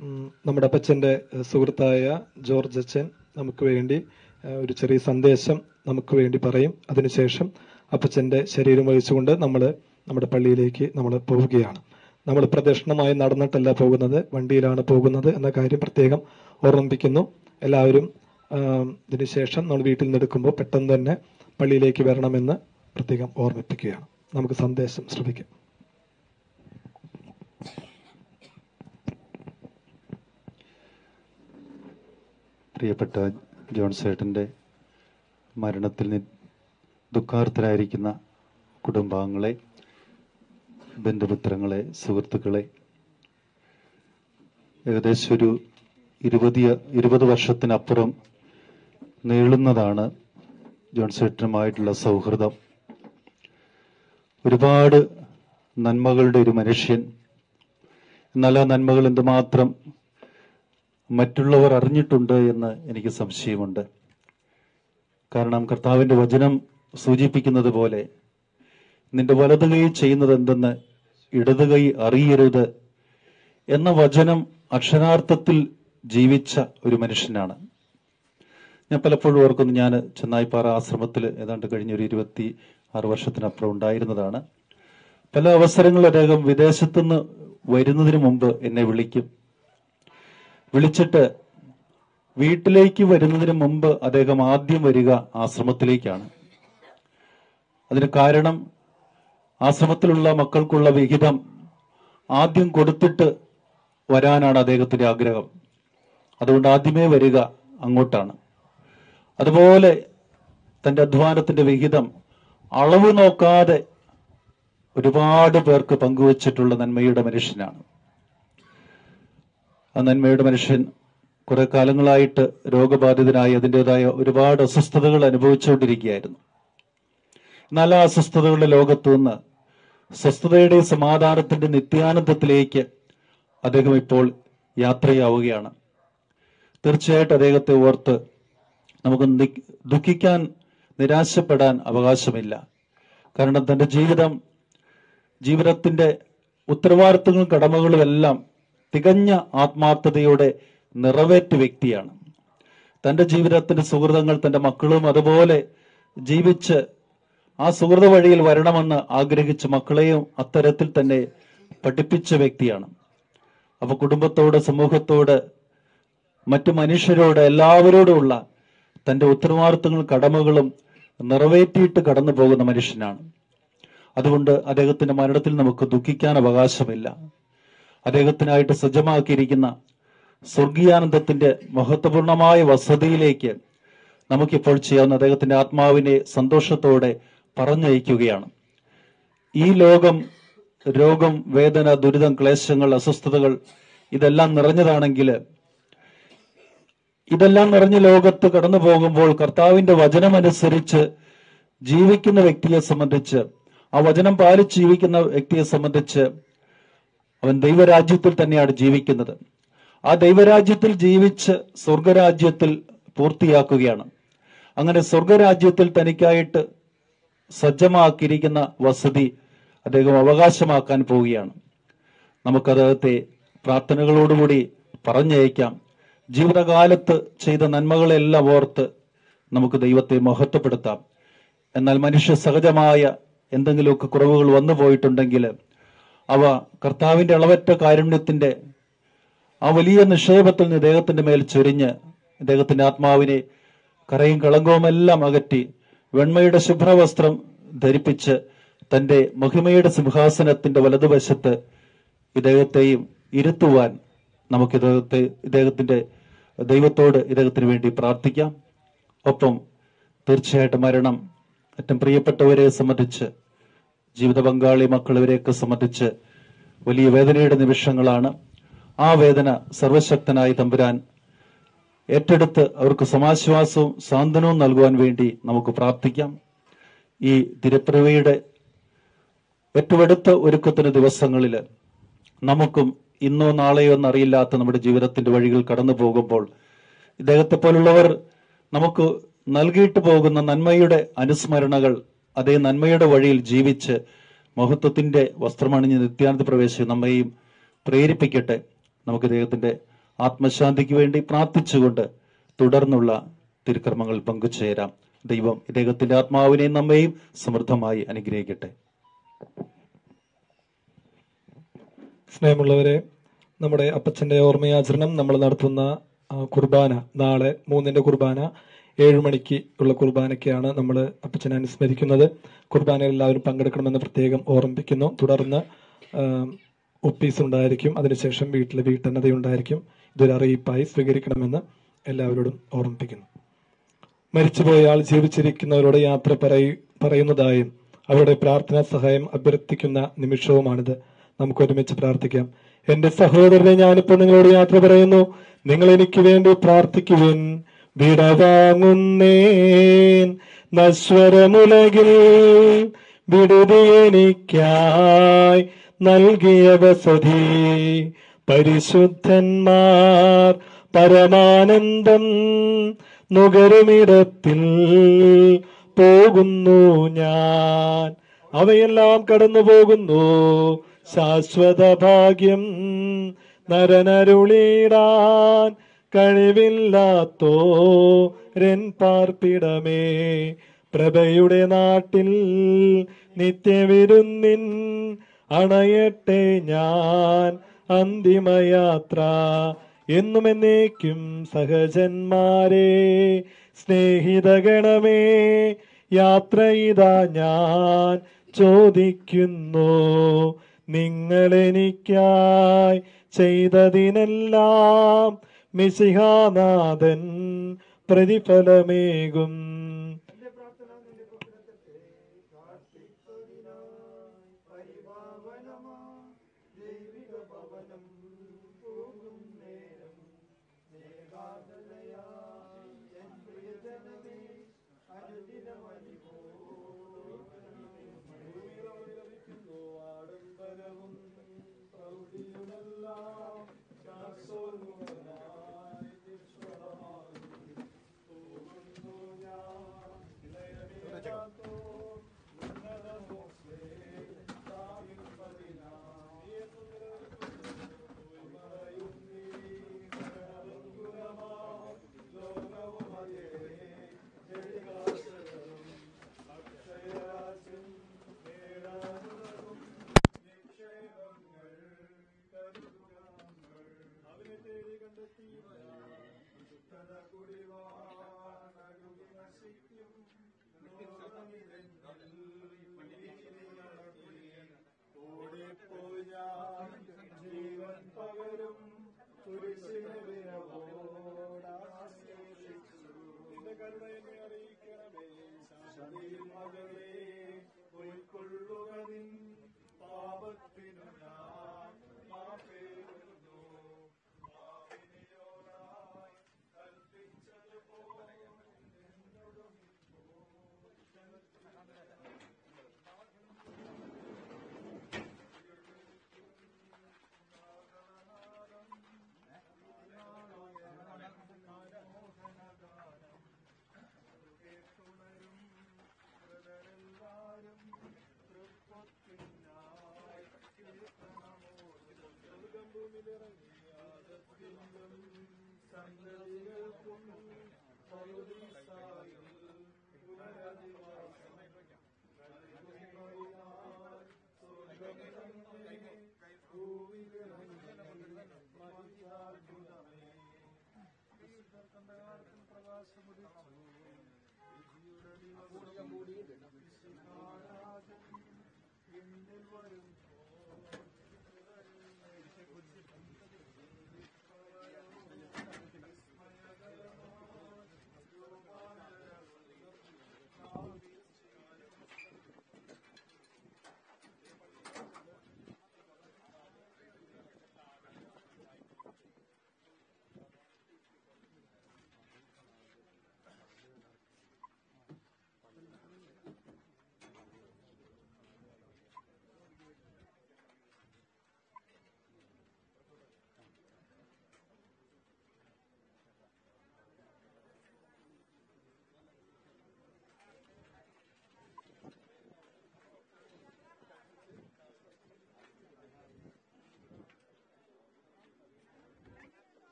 നമ്മുടെ അപ്പച്ചൻ്റെ സുഹൃത്തായ ജോർജ് അച്ഛൻ നമുക്ക് വേണ്ടി ഒരു ചെറിയ സന്ദേശം നമുക്ക് വേണ്ടി പറയും. അതിനുശേഷം അപ്പച്ചൻ്റെ ശരീരം വഹിച്ചുകൊണ്ട് നമ്മൾ നമ്മുടെ പള്ളിയിലേക്ക് നമ്മൾ പോവുകയാണ്. നമ്മൾ പ്രദക്ഷിണമായി നടന്നിട്ടല്ല പോകുന്നത്, വണ്ടിയിലാണ് പോകുന്നത് എന്ന കാര്യം പ്രത്യേകം ഓർമ്മിപ്പിക്കുന്നു. എല്ലാവരും ഇതിനുശേഷം നമ്മൾ വീട്ടിൽ നിന്ന് എടുക്കുമ്പോൾ പെട്ടെന്ന് തന്നെ പള്ളിയിലേക്ക് വരണമെന്ന് പ്രത്യേകം ഓർമ്മിപ്പിക്കുകയാണ്. നമുക്ക് സന്ദേശം ശ്രമിക്കാം. പ്രിയപ്പെട്ട ജോൺസേട്ടൻ്റെ മരണത്തിൽ ദുഃഖാർത്തരായിരിക്കുന്ന കുടുംബാംഗങ്ങളെ, ബന്ധുമിത്രങ്ങളെ, സുഹൃത്തുക്കളെ, ഏകദേശം ഒരു ഇരുപത് ഇരുപത് വർഷത്തിനപ്പുറം നീളുന്നതാണ് ജോൺസേട്ടനുമായിട്ടുള്ള സൗഹൃദം. ഒരുപാട് നന്മകളുടെ ഒരു മനുഷ്യൻ. എന്നാൽ ആ നന്മകൾ എന്തുമാത്രം മറ്റുള്ളവർ അറിഞ്ഞിട്ടുണ്ട് എന്ന് എനിക്ക് സംശയമുണ്ട്. കാരണം കർത്താവിന്റെ വചനം സൂചിപ്പിക്കുന്നത് പോലെ നിന്റെ വലതു കൈ ചെയ്യുന്നത് എന്തെന്ന് ഇടതു കൈ അറിയരുത് എന്ന വചനം അക്ഷരാർത്ഥത്തിൽ ജീവിച്ച ഒരു മനുഷ്യനാണ്. ഞാൻ പലപ്പോഴും ഓർക്കുന്നു, ഞാൻ ചെന്നായിപ്പാറ ആശ്രമത്തിൽ ഏതാണ്ട് കഴിഞ്ഞ ഒരു ഇരുപത്തി ആറ് വർഷത്തിനപ്പുറം ഉണ്ടായിരുന്നതാണ്. പല അവസരങ്ങളിൽ അദ്ദേഹം വിദേശത്തുനിന്ന് വരുന്നതിന് മുമ്പ് എന്നെ വിളിക്കും. വിളിച്ചിട്ട് വീട്ടിലേക്ക് വരുന്നതിന് മുമ്പ് അദ്ദേഹം ആദ്യം വരിക ആശ്രമത്തിലേക്കാണ്. അതിന് കാരണം ആശ്രമത്തിലുള്ള മക്കൾക്കുള്ള വിഹിതം ആദ്യം കൊടുത്തിട്ട് വരാനാണ് അദ്ദേഹത്തിന്റെ ആഗ്രഹം. അതുകൊണ്ട് ആദ്യമേ വരിക അങ്ങോട്ടാണ്. അതുപോലെ തന്റെ അധ്വാനത്തിന്റെ വിഹിതം അളവ് നോക്കാതെ ഒരുപാട് പേർക്ക് പങ്കുവച്ചിട്ടുള്ള നന്മയുടെ മനുഷ്യനാണ്. ആ നന്മയുടെ മനുഷ്യൻ കുറെ കാലങ്ങളായിട്ട് രോഗബാധിതനായി അതിൻ്റെതായ ഒരുപാട് അസ്വസ്ഥതകൾ അനുഭവിച്ചുകൊണ്ടിരിക്കുകയായിരുന്നു. എന്നാൽ ആ അസ്വസ്ഥതകളുടെ ലോകത്തു നിന്ന് സ്വസ്ഥതയുടെ സമാധാനത്തിന്റെ നിത്യാനന്ദത്തിലേക്ക് അദ്ദേഹം ഇപ്പോൾ യാത്രയാവുകയാണ്. തീർച്ചയായിട്ടും അദ്ദേഹത്തെ ഓർത്ത് നമുക്ക് ദുഃഖിക്കാൻ, നിരാശപ്പെടാൻ അവകാശമില്ല. കാരണം തന്റെ ജീവിതം ജീവിതത്തിന്റെ ഉത്തരവാദിത്തങ്ങളും കടമകളും എല്ലാം തികഞ്ഞ ആത്മാർത്ഥതയോടെ നിറവേറ്റ വ്യക്തിയാണ്. തന്റെ ജീവിതത്തിന്റെ സുഹൃതങ്ങൾ തന്റെ മക്കളും അതുപോലെ ജീവിച്ച് ആ സുഹൃത വഴിയിൽ വരണമെന്ന് ആഗ്രഹിച്ച മക്കളെയും അത്തരത്തിൽ തന്നെ പഠിപ്പിച്ച വ്യക്തിയാണ്. അപ്പൊ കുടുംബത്തോട്, സമൂഹത്തോട്, മറ്റു മനുഷ്യരോട്, എല്ലാവരോടുമുള്ള തന്റെ ഉത്തരവാദിത്തങ്ങളും കടമകളും നിറവേറ്റിയിട്ട് കടന്നു പോകുന്ന മനുഷ്യനാണ്. അതുകൊണ്ട് അദ്ദേഹത്തിന്റെ മരണത്തിൽ നമുക്ക് ദുഃഖിക്കാൻ അവകാശമില്ല. അദ്ദേഹത്തിനായിട്ട് സജ്ജമാക്കിയിരിക്കുന്ന സ്വർഗീയാനന്ദത്തിന്റെ മഹത്വപൂർണമായ വസതിയിലേക്ക് നമുക്കിപ്പോൾ ചെയ്യാവുന്ന അദ്ദേഹത്തിന്റെ ആത്മാവിനെ സന്തോഷത്തോടെ പറഞ്ഞയക്കുകയാണ്. ഈ ലോകം രോഗം, വേദന, ദുരിതം, ക്ലേശങ്ങൾ, അസ്വസ്ഥതകൾ ഇതെല്ലാം നിറഞ്ഞതാണെങ്കിൽ, ഇതെല്ലാം നിറഞ്ഞ ലോകത്ത് കടന്നു പോകുമ്പോൾ കർത്താവിന്റെ വചനമനുസരിച്ച് ജീവിക്കുന്ന വ്യക്തിയെ സംബന്ധിച്ച്, ആ വചനം പാലിച്ച് ജീവിക്കുന്ന വ്യക്തിയെ സംബന്ധിച്ച് അവൻ ദൈവരാജ്യത്തിൽ തന്നെയാണ് ജീവിക്കുന്നത്. ആ ദൈവരാജ്യത്തിൽ ജീവിച്ച് സ്വർഗരാജ്യത്തിൽ പൂർത്തിയാക്കുകയാണ്. അങ്ങനെ സ്വർഗരാജ്യത്തിൽ തനിക്കായിട്ട് സജ്ജമാക്കിയിരിക്കുന്ന വസതി അദ്ദേഹം അവകാശമാക്കാൻ പോവുകയാണ്. നമുക്ക് അദ്ദേഹത്തെ പ്രാർത്ഥനകളോടുകൂടി പറഞ്ഞയക്കാം. ജീവിതകാലത്ത് ചെയ്ത നന്മകളെല്ലാം ഓർത്ത് നമുക്ക് ദൈവത്തെ മഹത്വപ്പെടുത്താം. എന്നാൽ മനുഷ്യ സഹജമായ എന്തെങ്കിലുമൊക്കെ കുറവുകൾ വന്നു പോയിട്ടുണ്ടെങ്കിൽ അവ കർത്താവിന്റെ അളവറ്റ കാരുണ്യത്തിന്റെ ആ വലിയ നിക്ഷേപത്തിൽ നിന്ന് ഇദ്ദേഹത്തിന്റെ മേൽ ചൊരിഞ്ഞ് ഇദ്ദേഹത്തിന്റെ ആത്മാവിനെ കറയും കളങ്കവും എല്ലാം അകറ്റി വെണ്മയുടെ ശുഭ്രവസ്ത്രം ധരിപ്പിച്ച് തന്റെ മഹിമയുടെ സിംഹാസനത്തിന്റെ വലതുവശത്ത് ഇദ്ദേഹത്തെയും ഇരുത്തുവാൻ നമുക്ക് ഇദ്ദേഹത്തെ ഇദ്ദേഹത്തിന്റെ ദൈവത്തോട് ഇദ്ദേഹത്തിന് വേണ്ടി പ്രാർത്ഥിക്കാം. ഒപ്പം തീർച്ചയായിട്ടും മരണം ഏറ്റവും പ്രിയപ്പെട്ടവരെ സംബന്ധിച്ച്, ജീവിത പങ്കാളി, മക്കൾ, ഇവരെയൊക്കെ സംബന്ധിച്ച് വലിയ വേദനയുടെ നിമിഷങ്ങളാണ്. ആ വേദന സർവശക്തനായ തമ്പുരാൻ ഏറ്റെടുത്ത് അവർക്ക് സമാശ്വാസവും സാന്ത്വനവും നൽകുവാൻ വേണ്ടി നമുക്ക് പ്രാർത്ഥിക്കാം. ഈ തിരുപ്പിറവിയുടെ ഏറ്റവും അടുത്ത ഒരുക്കത്തിന് ദിവസങ്ങളിൽ നമുക്കും ഇന്നോ നാളെയോ എന്നറിയില്ലാത്ത നമ്മുടെ ജീവിതത്തിന്റെ വഴികൾ കടന്നു പോകുമ്പോൾ ഇദ്ദേഹത്തെ പോലുള്ളവർ നമുക്ക് നൽകിയിട്ട് പോകുന്ന നന്മയുടെ അനുസ്മരണകൾ, അതേ നന്മയുടെ വഴിയിൽ ജീവിച്ച് മഹത്വത്തിന്റെ വസ്ത്രമണിഞ്ഞ് നിത്യാനന്ദ പ്രവേശിച്ച് നമ്മയും പ്രേരിപ്പിക്കട്ടെ. നമുക്ക് ഇദ്ദേഹത്തിന്റെ ആത്മശാന്തിക്ക് വേണ്ടി പ്രാർത്ഥിച്ചുകൊണ്ട് തുടർന്നുള്ള തിരുക്കർമ്മങ്ങൾ പങ്കുചേരാം. ദൈവം ഇദ്ദേഹത്തിന്റെ ആത്മാവിനെയും നമ്മെയും സമൃദ്ധമായി അനുഗ്രഹിക്കട്ടെ. സ്നേഹമുള്ളവരെ, നമ്മുടെ അപ്പച്ചന്റെ ഓർമ്മയാചരണം നമ്മൾ നടത്തുന്ന കുർബാന നാളെ മൂന്നിന്റെ കുർബാന ഏഴു മണിക്ക് ഉള്ള കുർബാനയ്ക്കാണ് നമ്മൾ അപ്പച്ചനെ അനുസ്മരിക്കുന്നത്. കുർബാനയിൽ എല്ലാവരും പങ്കെടുക്കണമെന്ന് പ്രത്യേകം ഓർമ്മിപ്പിക്കുന്നു. തുടർന്ന് ഒപ്പീസ് ഉണ്ടായിരിക്കും. അതിനുശേഷം വീട്ടിലെ വീട്ടന്നതയുണ്ടായിരിക്കും. ഇതൊരു അറിയിപ്പായി സ്വീകരിക്കണമെന്ന് എല്ലാവരോടും ഓർമ്മിപ്പിക്കുന്നു. മരിച്ചുപോയ ആൾ ജീവിച്ചിരിക്കുന്നവരോട് യാത്ര പറയുന്നതായും അവരുടെ പ്രാർത്ഥനാ സഹായം അഭ്യർത്ഥിക്കുന്ന നിമിഷവുമാണിത്. നമുക്ക് ഒരുമിച്ച് പ്രാർത്ഥിക്കാം. എന്റെ സഹോദരനെ, ഞാനിപ്പോൾ നിങ്ങളോട് യാത്ര പറയുന്നു. നിങ്ങൾ എനിക്ക് വേണ്ടി പ്രാർത്ഥിക്കുവിൻ. വിടവാങ്ങുന്നേൻ നശ്വരമുലകിൽ വിടുതി എനിക്കായി നൽകിയ വസതി. പരിശുദ്ധന്മാർ പരമാനന്ദം നുകരുമിടത്തിൽ പോകുന്നു ഞാൻ. അവയെല്ലാം കടന്നു പോകുന്നു. ശാശ്വത ഭാഗ്യം നരനരുളിടാൻ കഴിവില്ലാത്തോരൻ പാർപ്പിടമേ. പ്രഭയുടെ നാട്ടിൽ നിത്യവിരുന്നിൻ അണയട്ടെ ഞാൻ. അന്തിമയാത്ര എന്നും എന്നേക്കും സഹജന്മാരെ സ്നേഹിതഗണമേ, യാത്ര ഇതാ ഞാൻ ചോദിക്കുന്നു. നിങ്ങളെനിക്കായി ചെയ്തതിനെല്ലാം മിശിഹാനാഥൻ പ്രതിഫലമേകും.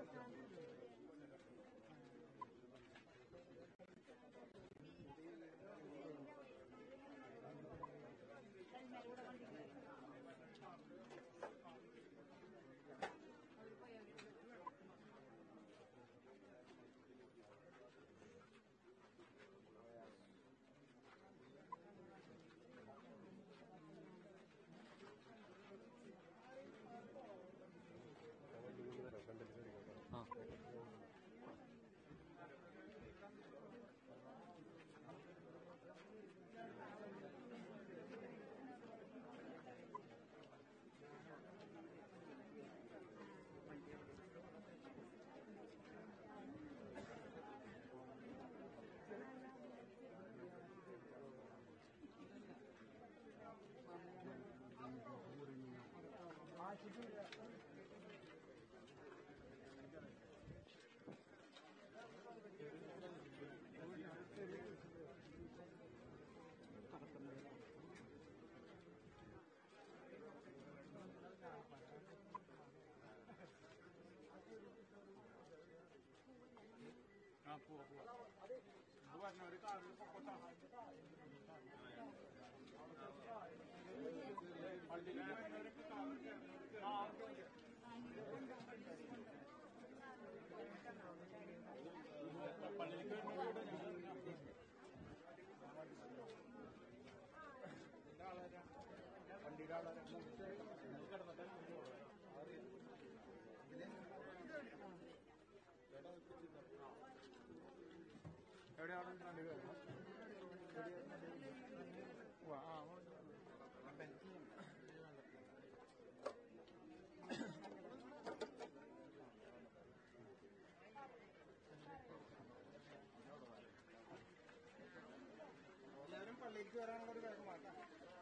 എല്ലാവരും പള്ളിക്ക് വരാനുള്ള ഒരു വേഗം മാറ്റാം.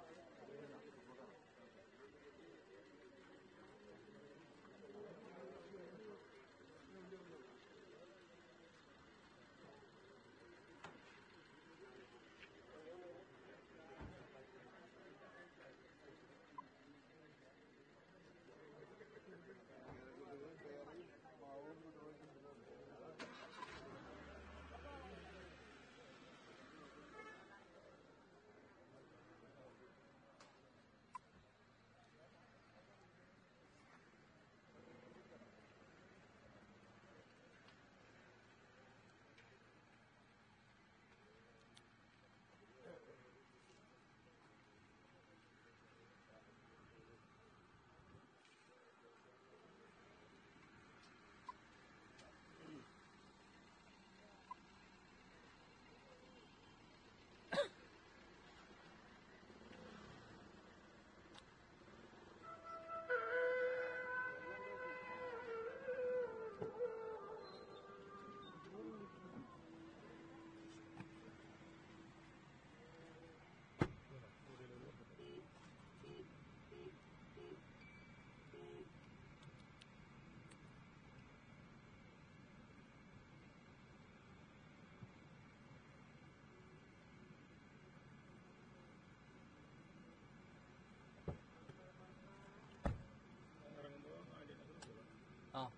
ആ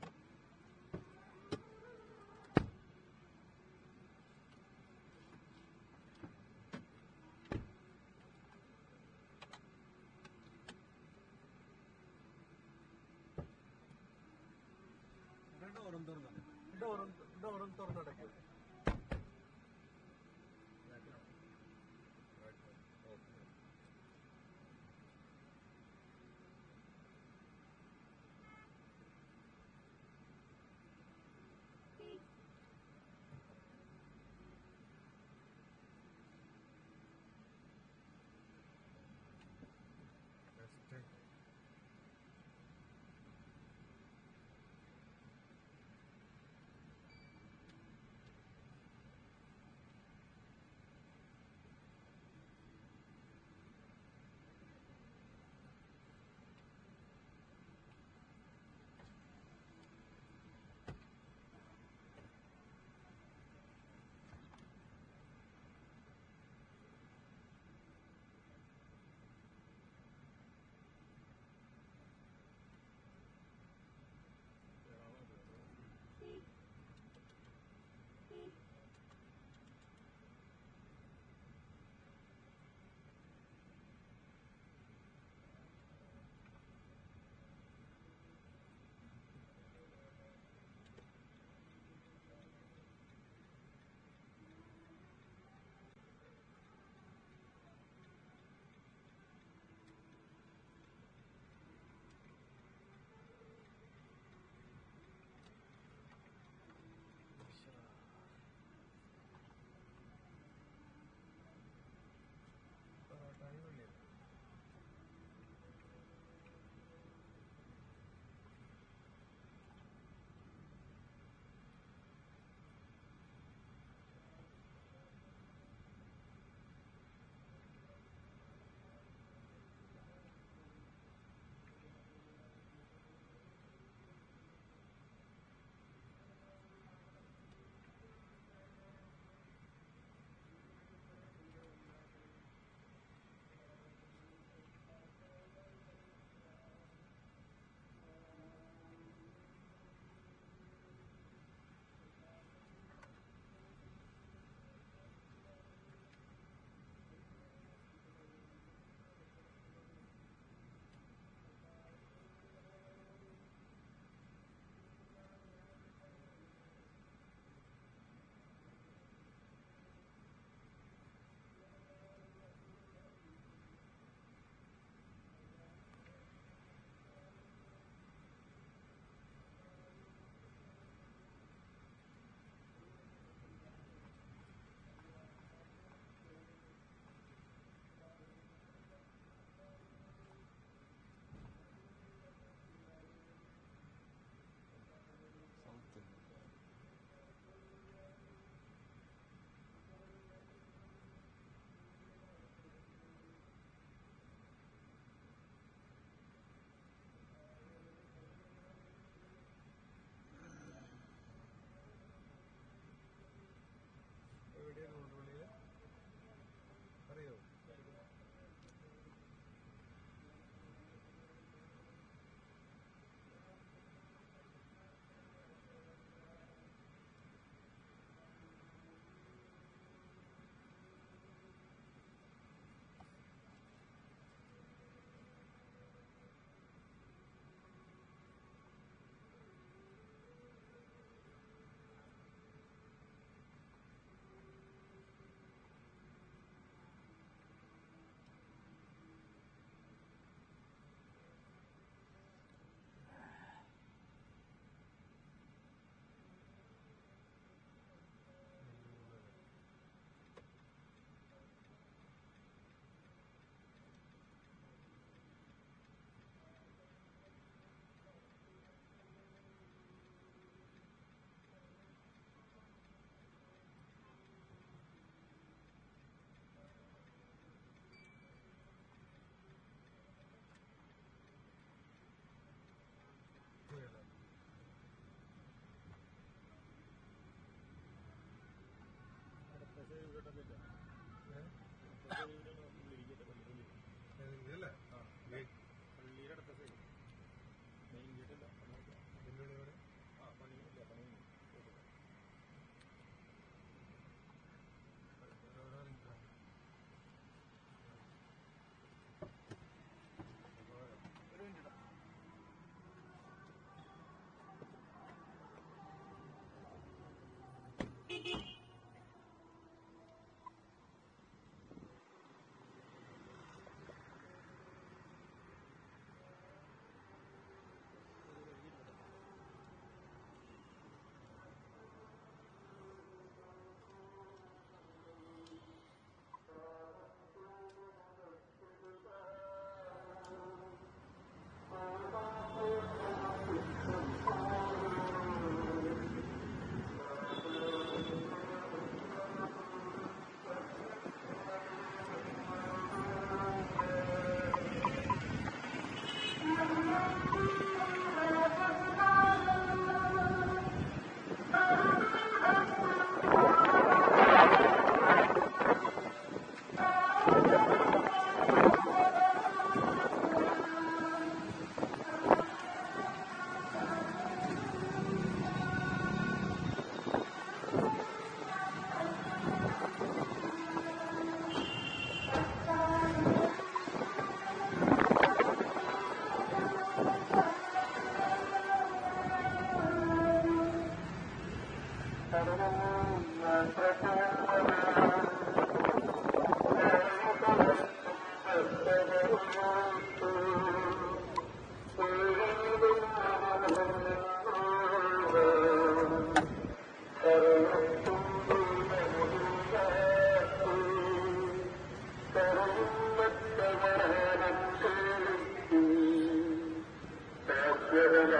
ഡോറും തുറന്നു ഡോറും ഡോറും തുറന്നടയ്ക്കും.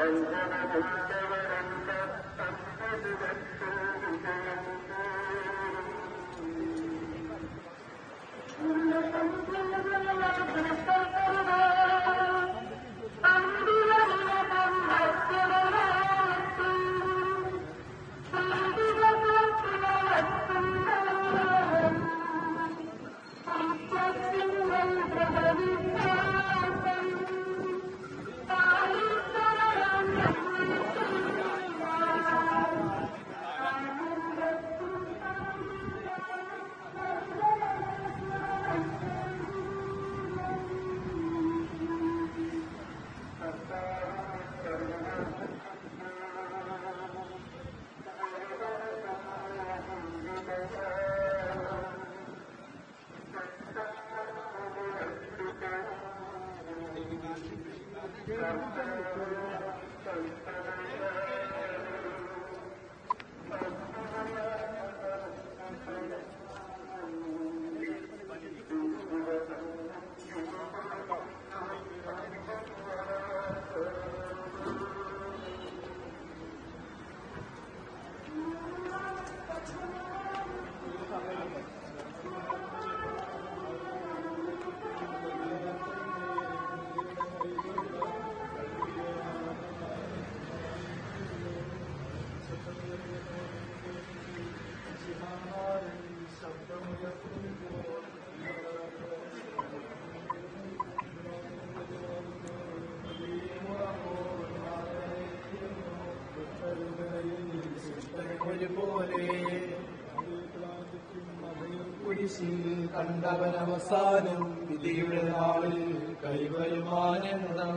കണ്ടവനവസാനം വിധിയുടെ നാളിൽ കൈവരുമാനന്ദം.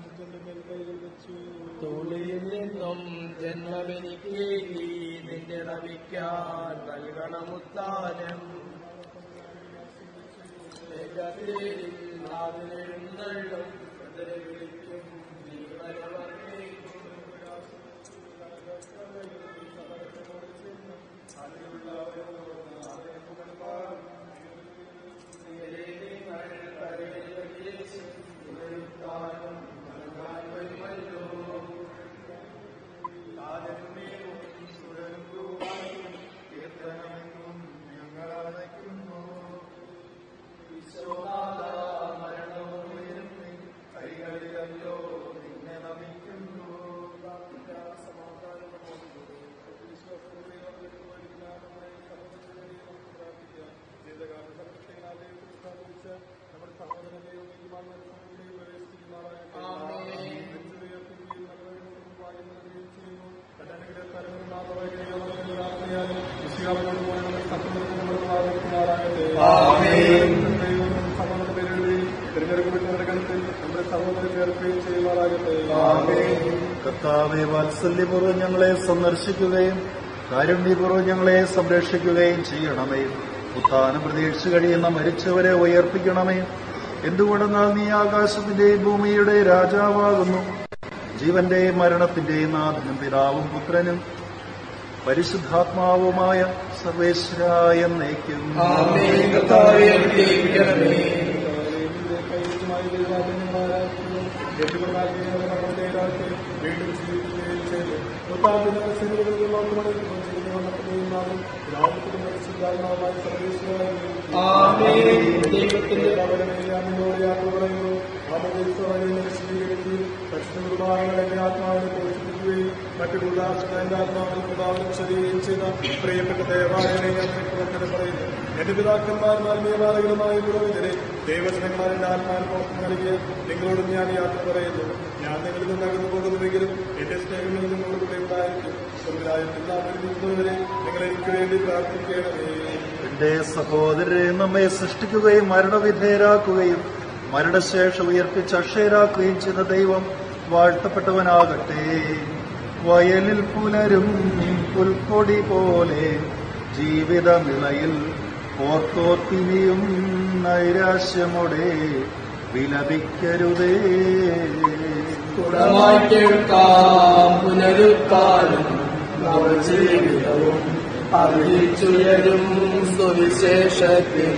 തോളിൽ നിന്നും ജന്മമെനിക്കേകി നിന്റെ നമിക്കാൻ നൽകണമുത്താനം. നാവിലെഴുന്നള്ളും വിളിക്കും കർത്താവേ, വാത്സല്യപൂർവ്വം ഞങ്ങളെ സന്ദർശിക്കുകയും കാരുണ്യപൂർവ്വം ഞങ്ങളെ സംരക്ഷിക്കുകയും ചെയ്യണമേ. ഉത്ഥാനം പ്രതീക്ഷിച്ചു കഴിയുന്ന മരിച്ചവരെ ഉയർപ്പിക്കണമേ. എന്തുകൊണ്ടെന്നാൽ നീ ആകാശത്തിന്റെയും ഭൂമിയുടെ രാജാവാകുന്നു. ജീവന്റെയും മരണത്തിന്റെയും നാഥനും പിതാവും പുത്രനും പരിശുദ്ധാത്മാവുമായ സർവേശ്വരായ എന്നേക്കും. ദൈവത്തിന്റെ ആത്മാവിനെ പോഷിപ്പിക്കുകയും മറ്റു ഉദാഹരണ ആത്മാവിനെ പ്രധാനം ചെയ്യുകയും ചെയ്ത പ്രിയപ്പെട്ട ദേവാലയങ്ങളെ ഞാൻ പ്രവർത്തനം പറയുന്നു. എന്റെ പിതാക്കന്മാരും നിയമാലകളുമായ പുരോഹിതരെ ദൈവജനങ്ങളാൽ എന്റെ ആത്മാവിന് നൽകിയ നിങ്ങളോടും ഞാൻ യാത്ര പറയുന്നു. ഞാൻ നിങ്ങളിൽ നിന്ന് അകന്നു പോകുന്നുവെങ്കിലും എന്റെ സ്നേഹങ്ങളിൽ നിങ്ങളോട് കൂടെ ഉണ്ടായിരിക്കും. സ്വർഗ്ഗരാജ്യത്തിലെ നിങ്ങൾ എനിക്ക് വേണ്ടി പ്രാർത്ഥിക്കണമേ. എന്റെ സഹോദരരെ, നമ്മെ സൃഷ്ടിക്കുകയും മരണവിധേയരാക്കുകയും മരണശേഷം ഉയർപ്പിച്ച് അക്ഷയരാക്കുകയും ചെയ്ത ദൈവം വാഴ്ത്തപ്പെട്ടവനാകട്ടെ. വയലിൽ പുലരും പുൽക്കൊടി പോലെ ജീവിതനിളയിൽ ഓർത്തോത്തിനിയും നൈരാശ്യമോടെ വിലപിക്കരുതേ. കേൾക്കാം പുനരുക്കാലും നവജീവിതവും അറിയിച്ചുയരും സുവിശേഷത്തിൽ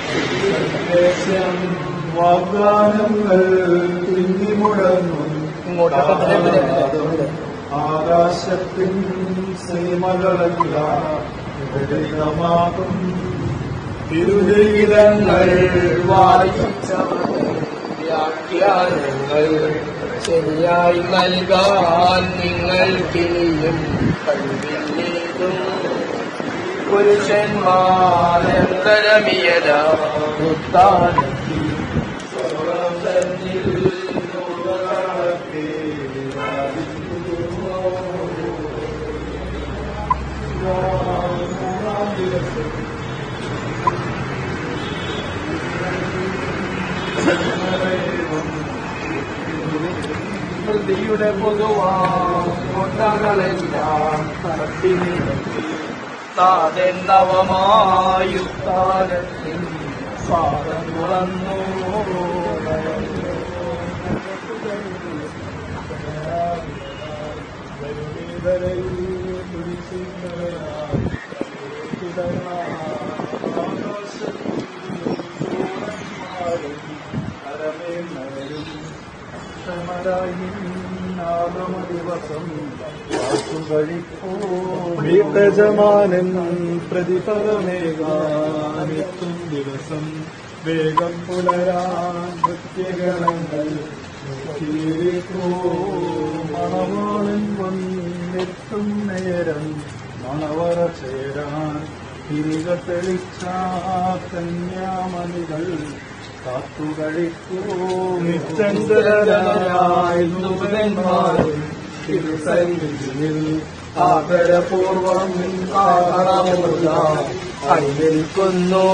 വാഗ്ദാനങ്ങൾ തിങ്ങി മുഴങ്ങും ആകാശത്തിൻ സീമകളെല്ലാം വിപരീതമാകും തിരുലിഖിതങ്ങൾ വായിച്ചവർ വ്യാഖ്യാനങ്ങൾ ശരിയായി നൽകാൻ നിങ്ങൾക്കിനിയും കഴിവില്ലേതും പുരുഷന്മാരന്തരമിയത ഉത്താനത്തിൽ സർവ്വതന്നിൽ ലോകത്തെ യുടെ പൊതുവാങ്ങളെല്ലാം തട്ടി താതെന്നവമായുത്താനത്തിൽ സ്വാദം തുറന്നു ദിവസം വീട്ടജമാനൻ പ്രതിഫലമേകാനെത്തും ദിവസം വേഗം പുലരാൻ നൃത്യഗണങ്ങൾ മണവാളൻ വന്നെത്തും നേരം മണവറ ചേരാൻ തിരിക തെളിച്ച കന്യാമണികൾ കാത്തുകളിക്കൂ നിശ്ചന്ദ്രനായി നൂതന്മാരും തിരുസന്നിധിയിൽ ആദരപൂർവം അനുകരിക്കുന്നു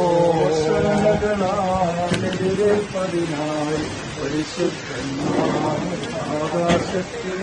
പതിനായി പരിശുദ്ധന്മാർ ആകാശത്തിൽ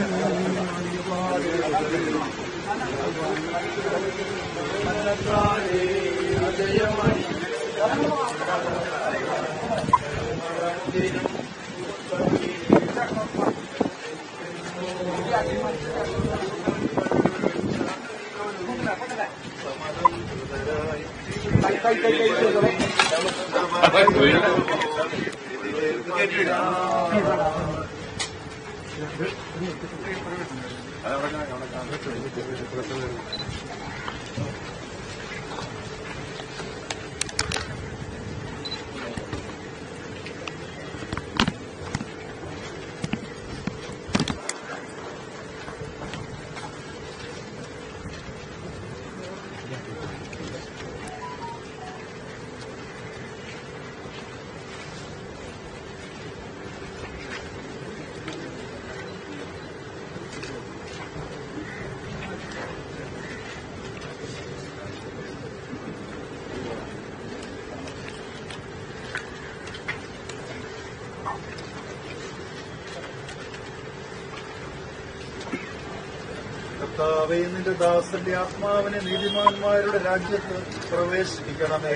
കർത്താവേ, നിന്റെ ദാസന്റെ ആത്മാവിനെ നീതിമാന്മാരുടെ രാജ്യത്ത് പ്രവേശിപ്പിക്കണമേ.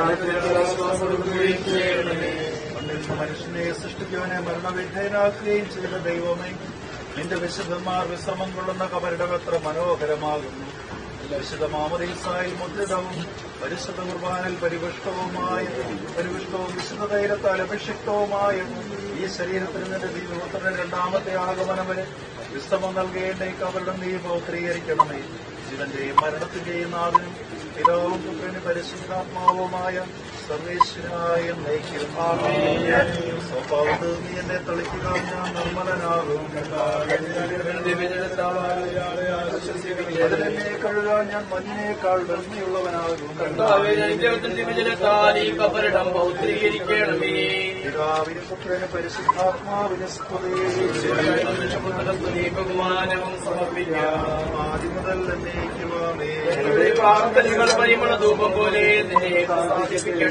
മണ്ണിൽ മനുഷ്യനെ സൃഷ്ടിക്കുവാനെ മരണവിധേയനാക്കുകയും ചെയ്ത ദൈവമേ, നിന്റെ വിശുദ്ധന്മാർ വിശ്രമം കൊള്ളുന്ന കബരിടം എത്ര മനോഹരമാകുന്നു. വിശുദ്ധ മാമോദീസായിൽ മുദ്രിതവും പരിശുദ്ധ കുർബാനിൽ പരിപുഷ്ടവുമായ പരിപുഷ്ടവും വിശുദ്ധ തൈലത്താൽ അഭിഷിക്തവുമായ ഈ ശരീരത്തിന് നിന്റെ ദൈവപുത്രന്റെ രണ്ടാമത്തെ ആഗമനം വരെ വിശ്രമം നൽകേണ്ട ഈ കബറിടം നീ പൗത്രീകരിക്കണമേ. ജീവന്റെയും മരണത്തിന്റെയും നാഥനും പിതാവും പുത്രനും പരിശുദ്ധാത്മാവുമായ സർവേശ്വരായ നയിക്കുന്നു. സ്വഭാവത്ത് നീ എന്നെ തളിക്കുക, ഞാൻ നിർമ്മലനാകും. എന്നെ കഴുകാൻ ഞാൻ മഞ്ഞിനേക്കാൾ വെണ്മയുള്ളവനാകും. പിതാവിന് പുത്രന് പരിശുദ്ധാത്മാവിന് ബഹുമാനവും സമർപ്പിക്കാം. ആദ്യം മുതൽ എന്നേക്കുവാമേ. പ്രാർത്ഥനകൾ പരിമള ധൂപം പോലെ നിന്നെ പ്രസാദിപ്പിക്കട്ടെ.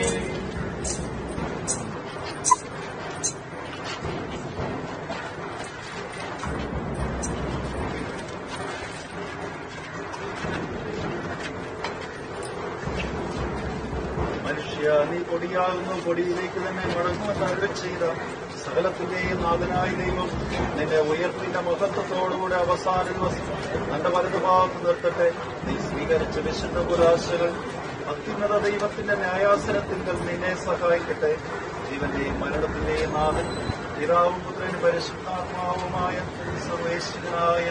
മനുഷ്യ, നീ പൊടിയാകുന്നു, പൊടിയിലേക്ക് തന്നെ മടങ്ങുമെന്ന് അരുളി ചെയ്ത സകലത്തിന്റെയും നാഥനായ ദൈവം നിന്റെ ഉയർപ്പിന്റെ മഹത്വത്തോടുകൂടെ അവസാന ദിവസം തന്റെ വലതുഭാഗത്ത് നിർത്തട്ടെ. നീ സ്വീകരിച്ച വിശുദ്ധ പുരാശകൾ അത്യുന്നത ദൈവത്തിന്റെ ന്യായാസനത്തിങ്കൽ നിന്നെ സഹായിക്കട്ടെ. ജീവന്റെയും മരണത്തിന്റെയും നാഥൻ പിതാവും പുത്രനും പരിശുദ്ധാത്മാവുമായ സർവേശ്വരായ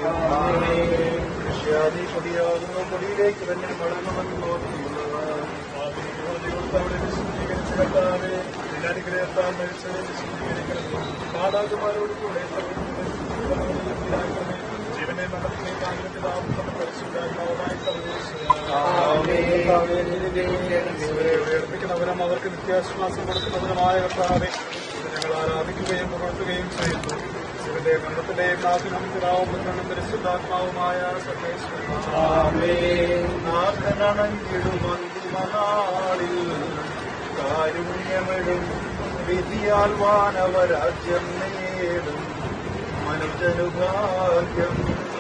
ൃഷ്യാദി കൊടിയാകുന്ന കൊടിയിലേക്ക് തന്നെ മടങ്ങുമെന്ന് നോക്കിയുള്ളവരുടെ വിശുദ്ധീകരിച്ച് കണ്ടാതെ അനുഗ്രഹത്താൽ മനുഷ്യരെ വിശുദ്ധീകരിക്കണം മാതാകുമാരോട് കൂടെ ജീവനെ മരണത്തിനെ താങ്കളുടെ പരിശുദ്ധാത്മാവുമായ ഉയർപ്പിക്കുന്നവരും അവർക്ക് നിത്യാശ്വാസം കൊടുക്കുന്നവരുമായ കർത്താവെ ഞങ്ങൾ ആരാധിക്കുകയും പുകഴ്ത്തുകയും ചെയ്യുന്നു ശിവന്റെ മരണത്തിന്റെയും നാഥനും പിതാവും പുത്രനും പരിശുദ്ധാത്മാവുമായ സർവേശ്വരനാളിൽ കാരുണ്യമിടും വിധിയാൽ വാനവരാജ്യം നേടും മനുജനുഭാഗ്യം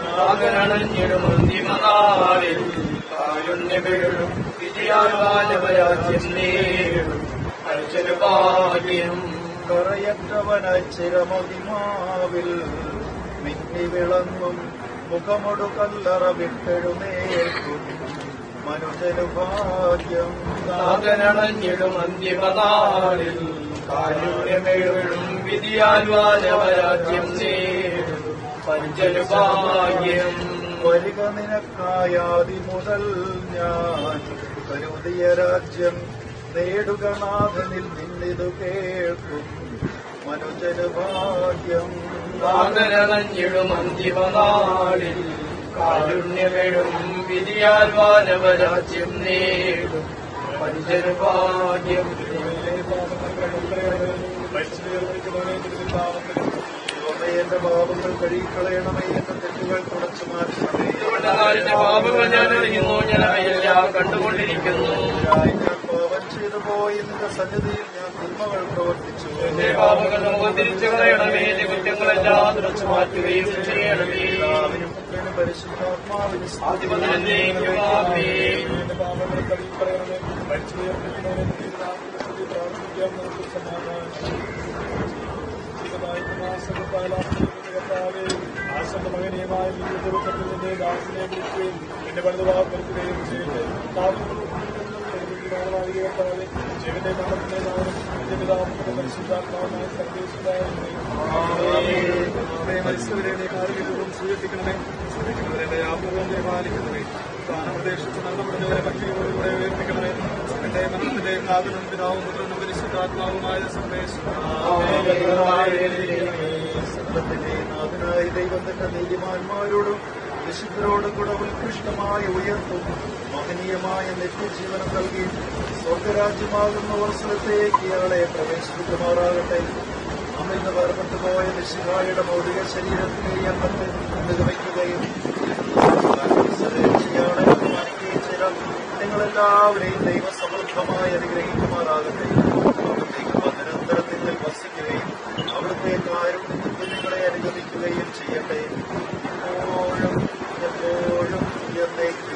അന്തിമനാളിൽ കാരുണ്യമിടും വിധിയാൽ വാനവരാജ്യം നേടും മനുജനുഭാഗ്യം കറയറ്റവനായി ചിരമതിമാവിൽ മിന്നി വിളങ്ങും മുഖമൊടു കല്ലറ വിട്ടെഴുന്നേൽക്കും മനുജനു ഭാഗ്യം നാഗനണഞ്ഞിടും അന്തിമനാളിൽ കാരുണ്യമെഴും വിധിയാൽ വാനവരാജ്യം നേടും മനുജനു ഭാഗ്യം വരിക നിനക്കായാതി മുതൽ ഞാൻ കരുതിയ രാജ്യം നേടുക നാഥനിൽ നിന്നിതു കേൾക്കും മനുജനു ഭാഗ്യം നാഗനണഞ്ഞിടും അന്തിമനാളിൽ കാരുണ്യമെഴും വിധിയാൽ വാനവരാജ്യം നേടും മനുജനു ഭാഗ്യം എന്റെ പാപങ്ങൾ കഴുകിക്കളയണമേ എന്റെ തെറ്റുകൾ തുടച്ചു മാറ്റണമേ പാപങ്ങൾ ഞാൻ അറിയുന്നു ഞാൻ അവയെല്ലാം കണ്ടുകൊണ്ടിരിക്കുന്നു ഞാൻ പാപം ചെയ്തു പോയി നിന്റെ സന്നിധിയിൽ ഞാൻ തിന്മകൾ പ്രവർത്തിച്ചു എന്റെ പാപങ്ങൾ നമുക്ക് തിരിച്ചു കളയണമേ എന്റെ കുറ്റങ്ങളെല്ലാം തുടച്ചു മാറ്റുകയും ചെയ്യണമേ പുത്രനും പരിശുദ്ധാത്മാവിന് ആദ്യമേ എന്റെ പാപങ്ങൾ കഴുകിക്കളയണമേ മരിച്ചുയർപ്പിക്കുന്നവനെ പ്രാർത്ഥിക്കാം നമുക്ക് സമാധാനം ആശന്റെ മകനീയമായ ജീവിതത്തിൽ നിന്റെ ദാസിനെ വിളിക്കുകയും എന്റെ പണിതുവാക്കുകയും ചെയ്യട്ടെ ജീവന്റെ മരണത്തിന്റെ പിതാവിന്റെ പരിശുദ്ധാത്മാവിനായ സർവേശ്വരായ മരിച്ചവരെ കാര്യം സ്വീകരിക്കണമേ സ്വീകരിക്കുന്നവരെ യാപൂർവ്വം പാലിക്കണമേ സ്ഥാനപ്രദേശത്ത് മരണപ്പെടുന്നവരെ ഭക്തിയോടുകൂടെ ഉയർപ്പിക്കണമേ എന്റെ മരണത്തിന്റെ നാഥനും പിതാവും പുത്രനും പരിശുദ്ധാത്മാവുമായ സർവേശ്വരത്തിന്റെ നാഥനായ ദൈവം തന്റെ നീതിമാന്മാരോടും വിശുദ്ധരോടും കൂടെ ഉത്കൃഷ്ടമായ ഉയർത്തും മഹനീയമായ നിത്യജീവനം നൽകി സ്വർഗരാജ്യമാകുന്ന വർഷത്തേക്ക് ഇയാളെ പ്രവേശിപ്പിക്കുമാറാകട്ടെ നമ്മിൽ നിന്ന് വേർപെട്ടു പോയ നിശ്ചിതായുടെ ഭൗതിക ശരീരത്തിലെ എണ്ണത്തെ നിർവഹിക്കുകയും ഇയാളെ ബഹുമാനിക്കുകയും ചെയ്ത നിങ്ങളെല്ലാവരെയും ദൈവസമൃദ്ധമായി അനുഗ്രഹിക്കുമാറാകട്ടെ അവിടത്തേക്ക് പതിനന്തരം നിങ്ങൾ വസിക്കുകയും അവിടുത്തെ കാരുണ്യത്തിൽ നിങ്ങളെ അനുഗമിക്കുകയും ചെയ്യട്ടെ എപ്പോഴും എപ്പോഴും എന്നേക്കും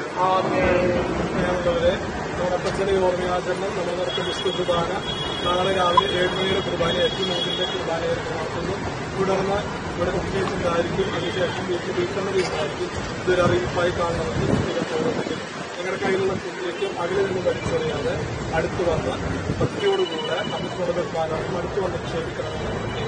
ഓണപ്പച്ചടി ഓർമ്മയാചരണം നമ്മൾ നടത്തുന്ന വിശുദ്ധ കുർബാന നാളെ രാവിലെ ഏഴ് മണിയുടെ കുർബാന എട്ട് മൂന്നിന്റെ കുർബാനയായിട്ട് നടത്തുന്നു തുടർന്ന് ഇവിടെ കുട്ടിയിട്ടുണ്ടായിരിക്കും അതിനുശേഷം വീട്ടിൽ വീട്ടണത് ഉണ്ടായിരിക്കും ഇതൊരു അറിയിപ്പായി കാണണമെന്ന് ഓർമ്മിക്കും നിങ്ങളുടെ കയ്യിലുള്ള കുട്ടിയേക്ക് അകലിൽ നിന്ന് വലിച്ചെറിയാതെ അടുത്ത് വന്ന് ഭക്തിയോടുകൂടെ നമുക്ക് കൊടുക്കാനും അടുത്ത് വന്ന് നിക്ഷേപിക്കണമെന്ന്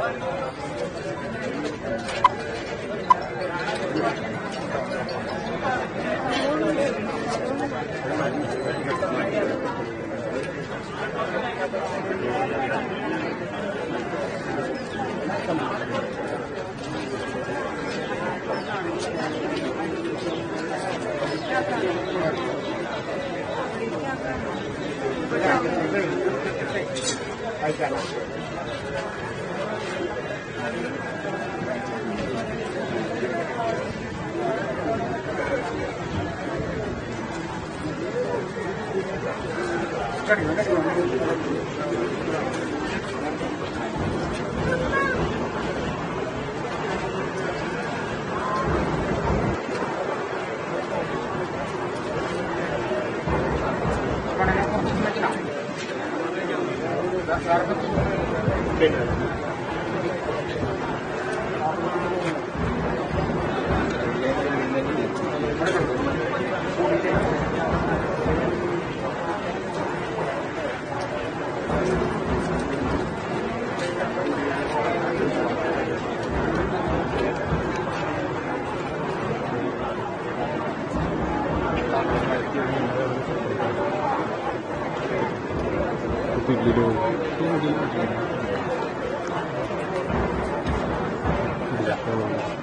Video.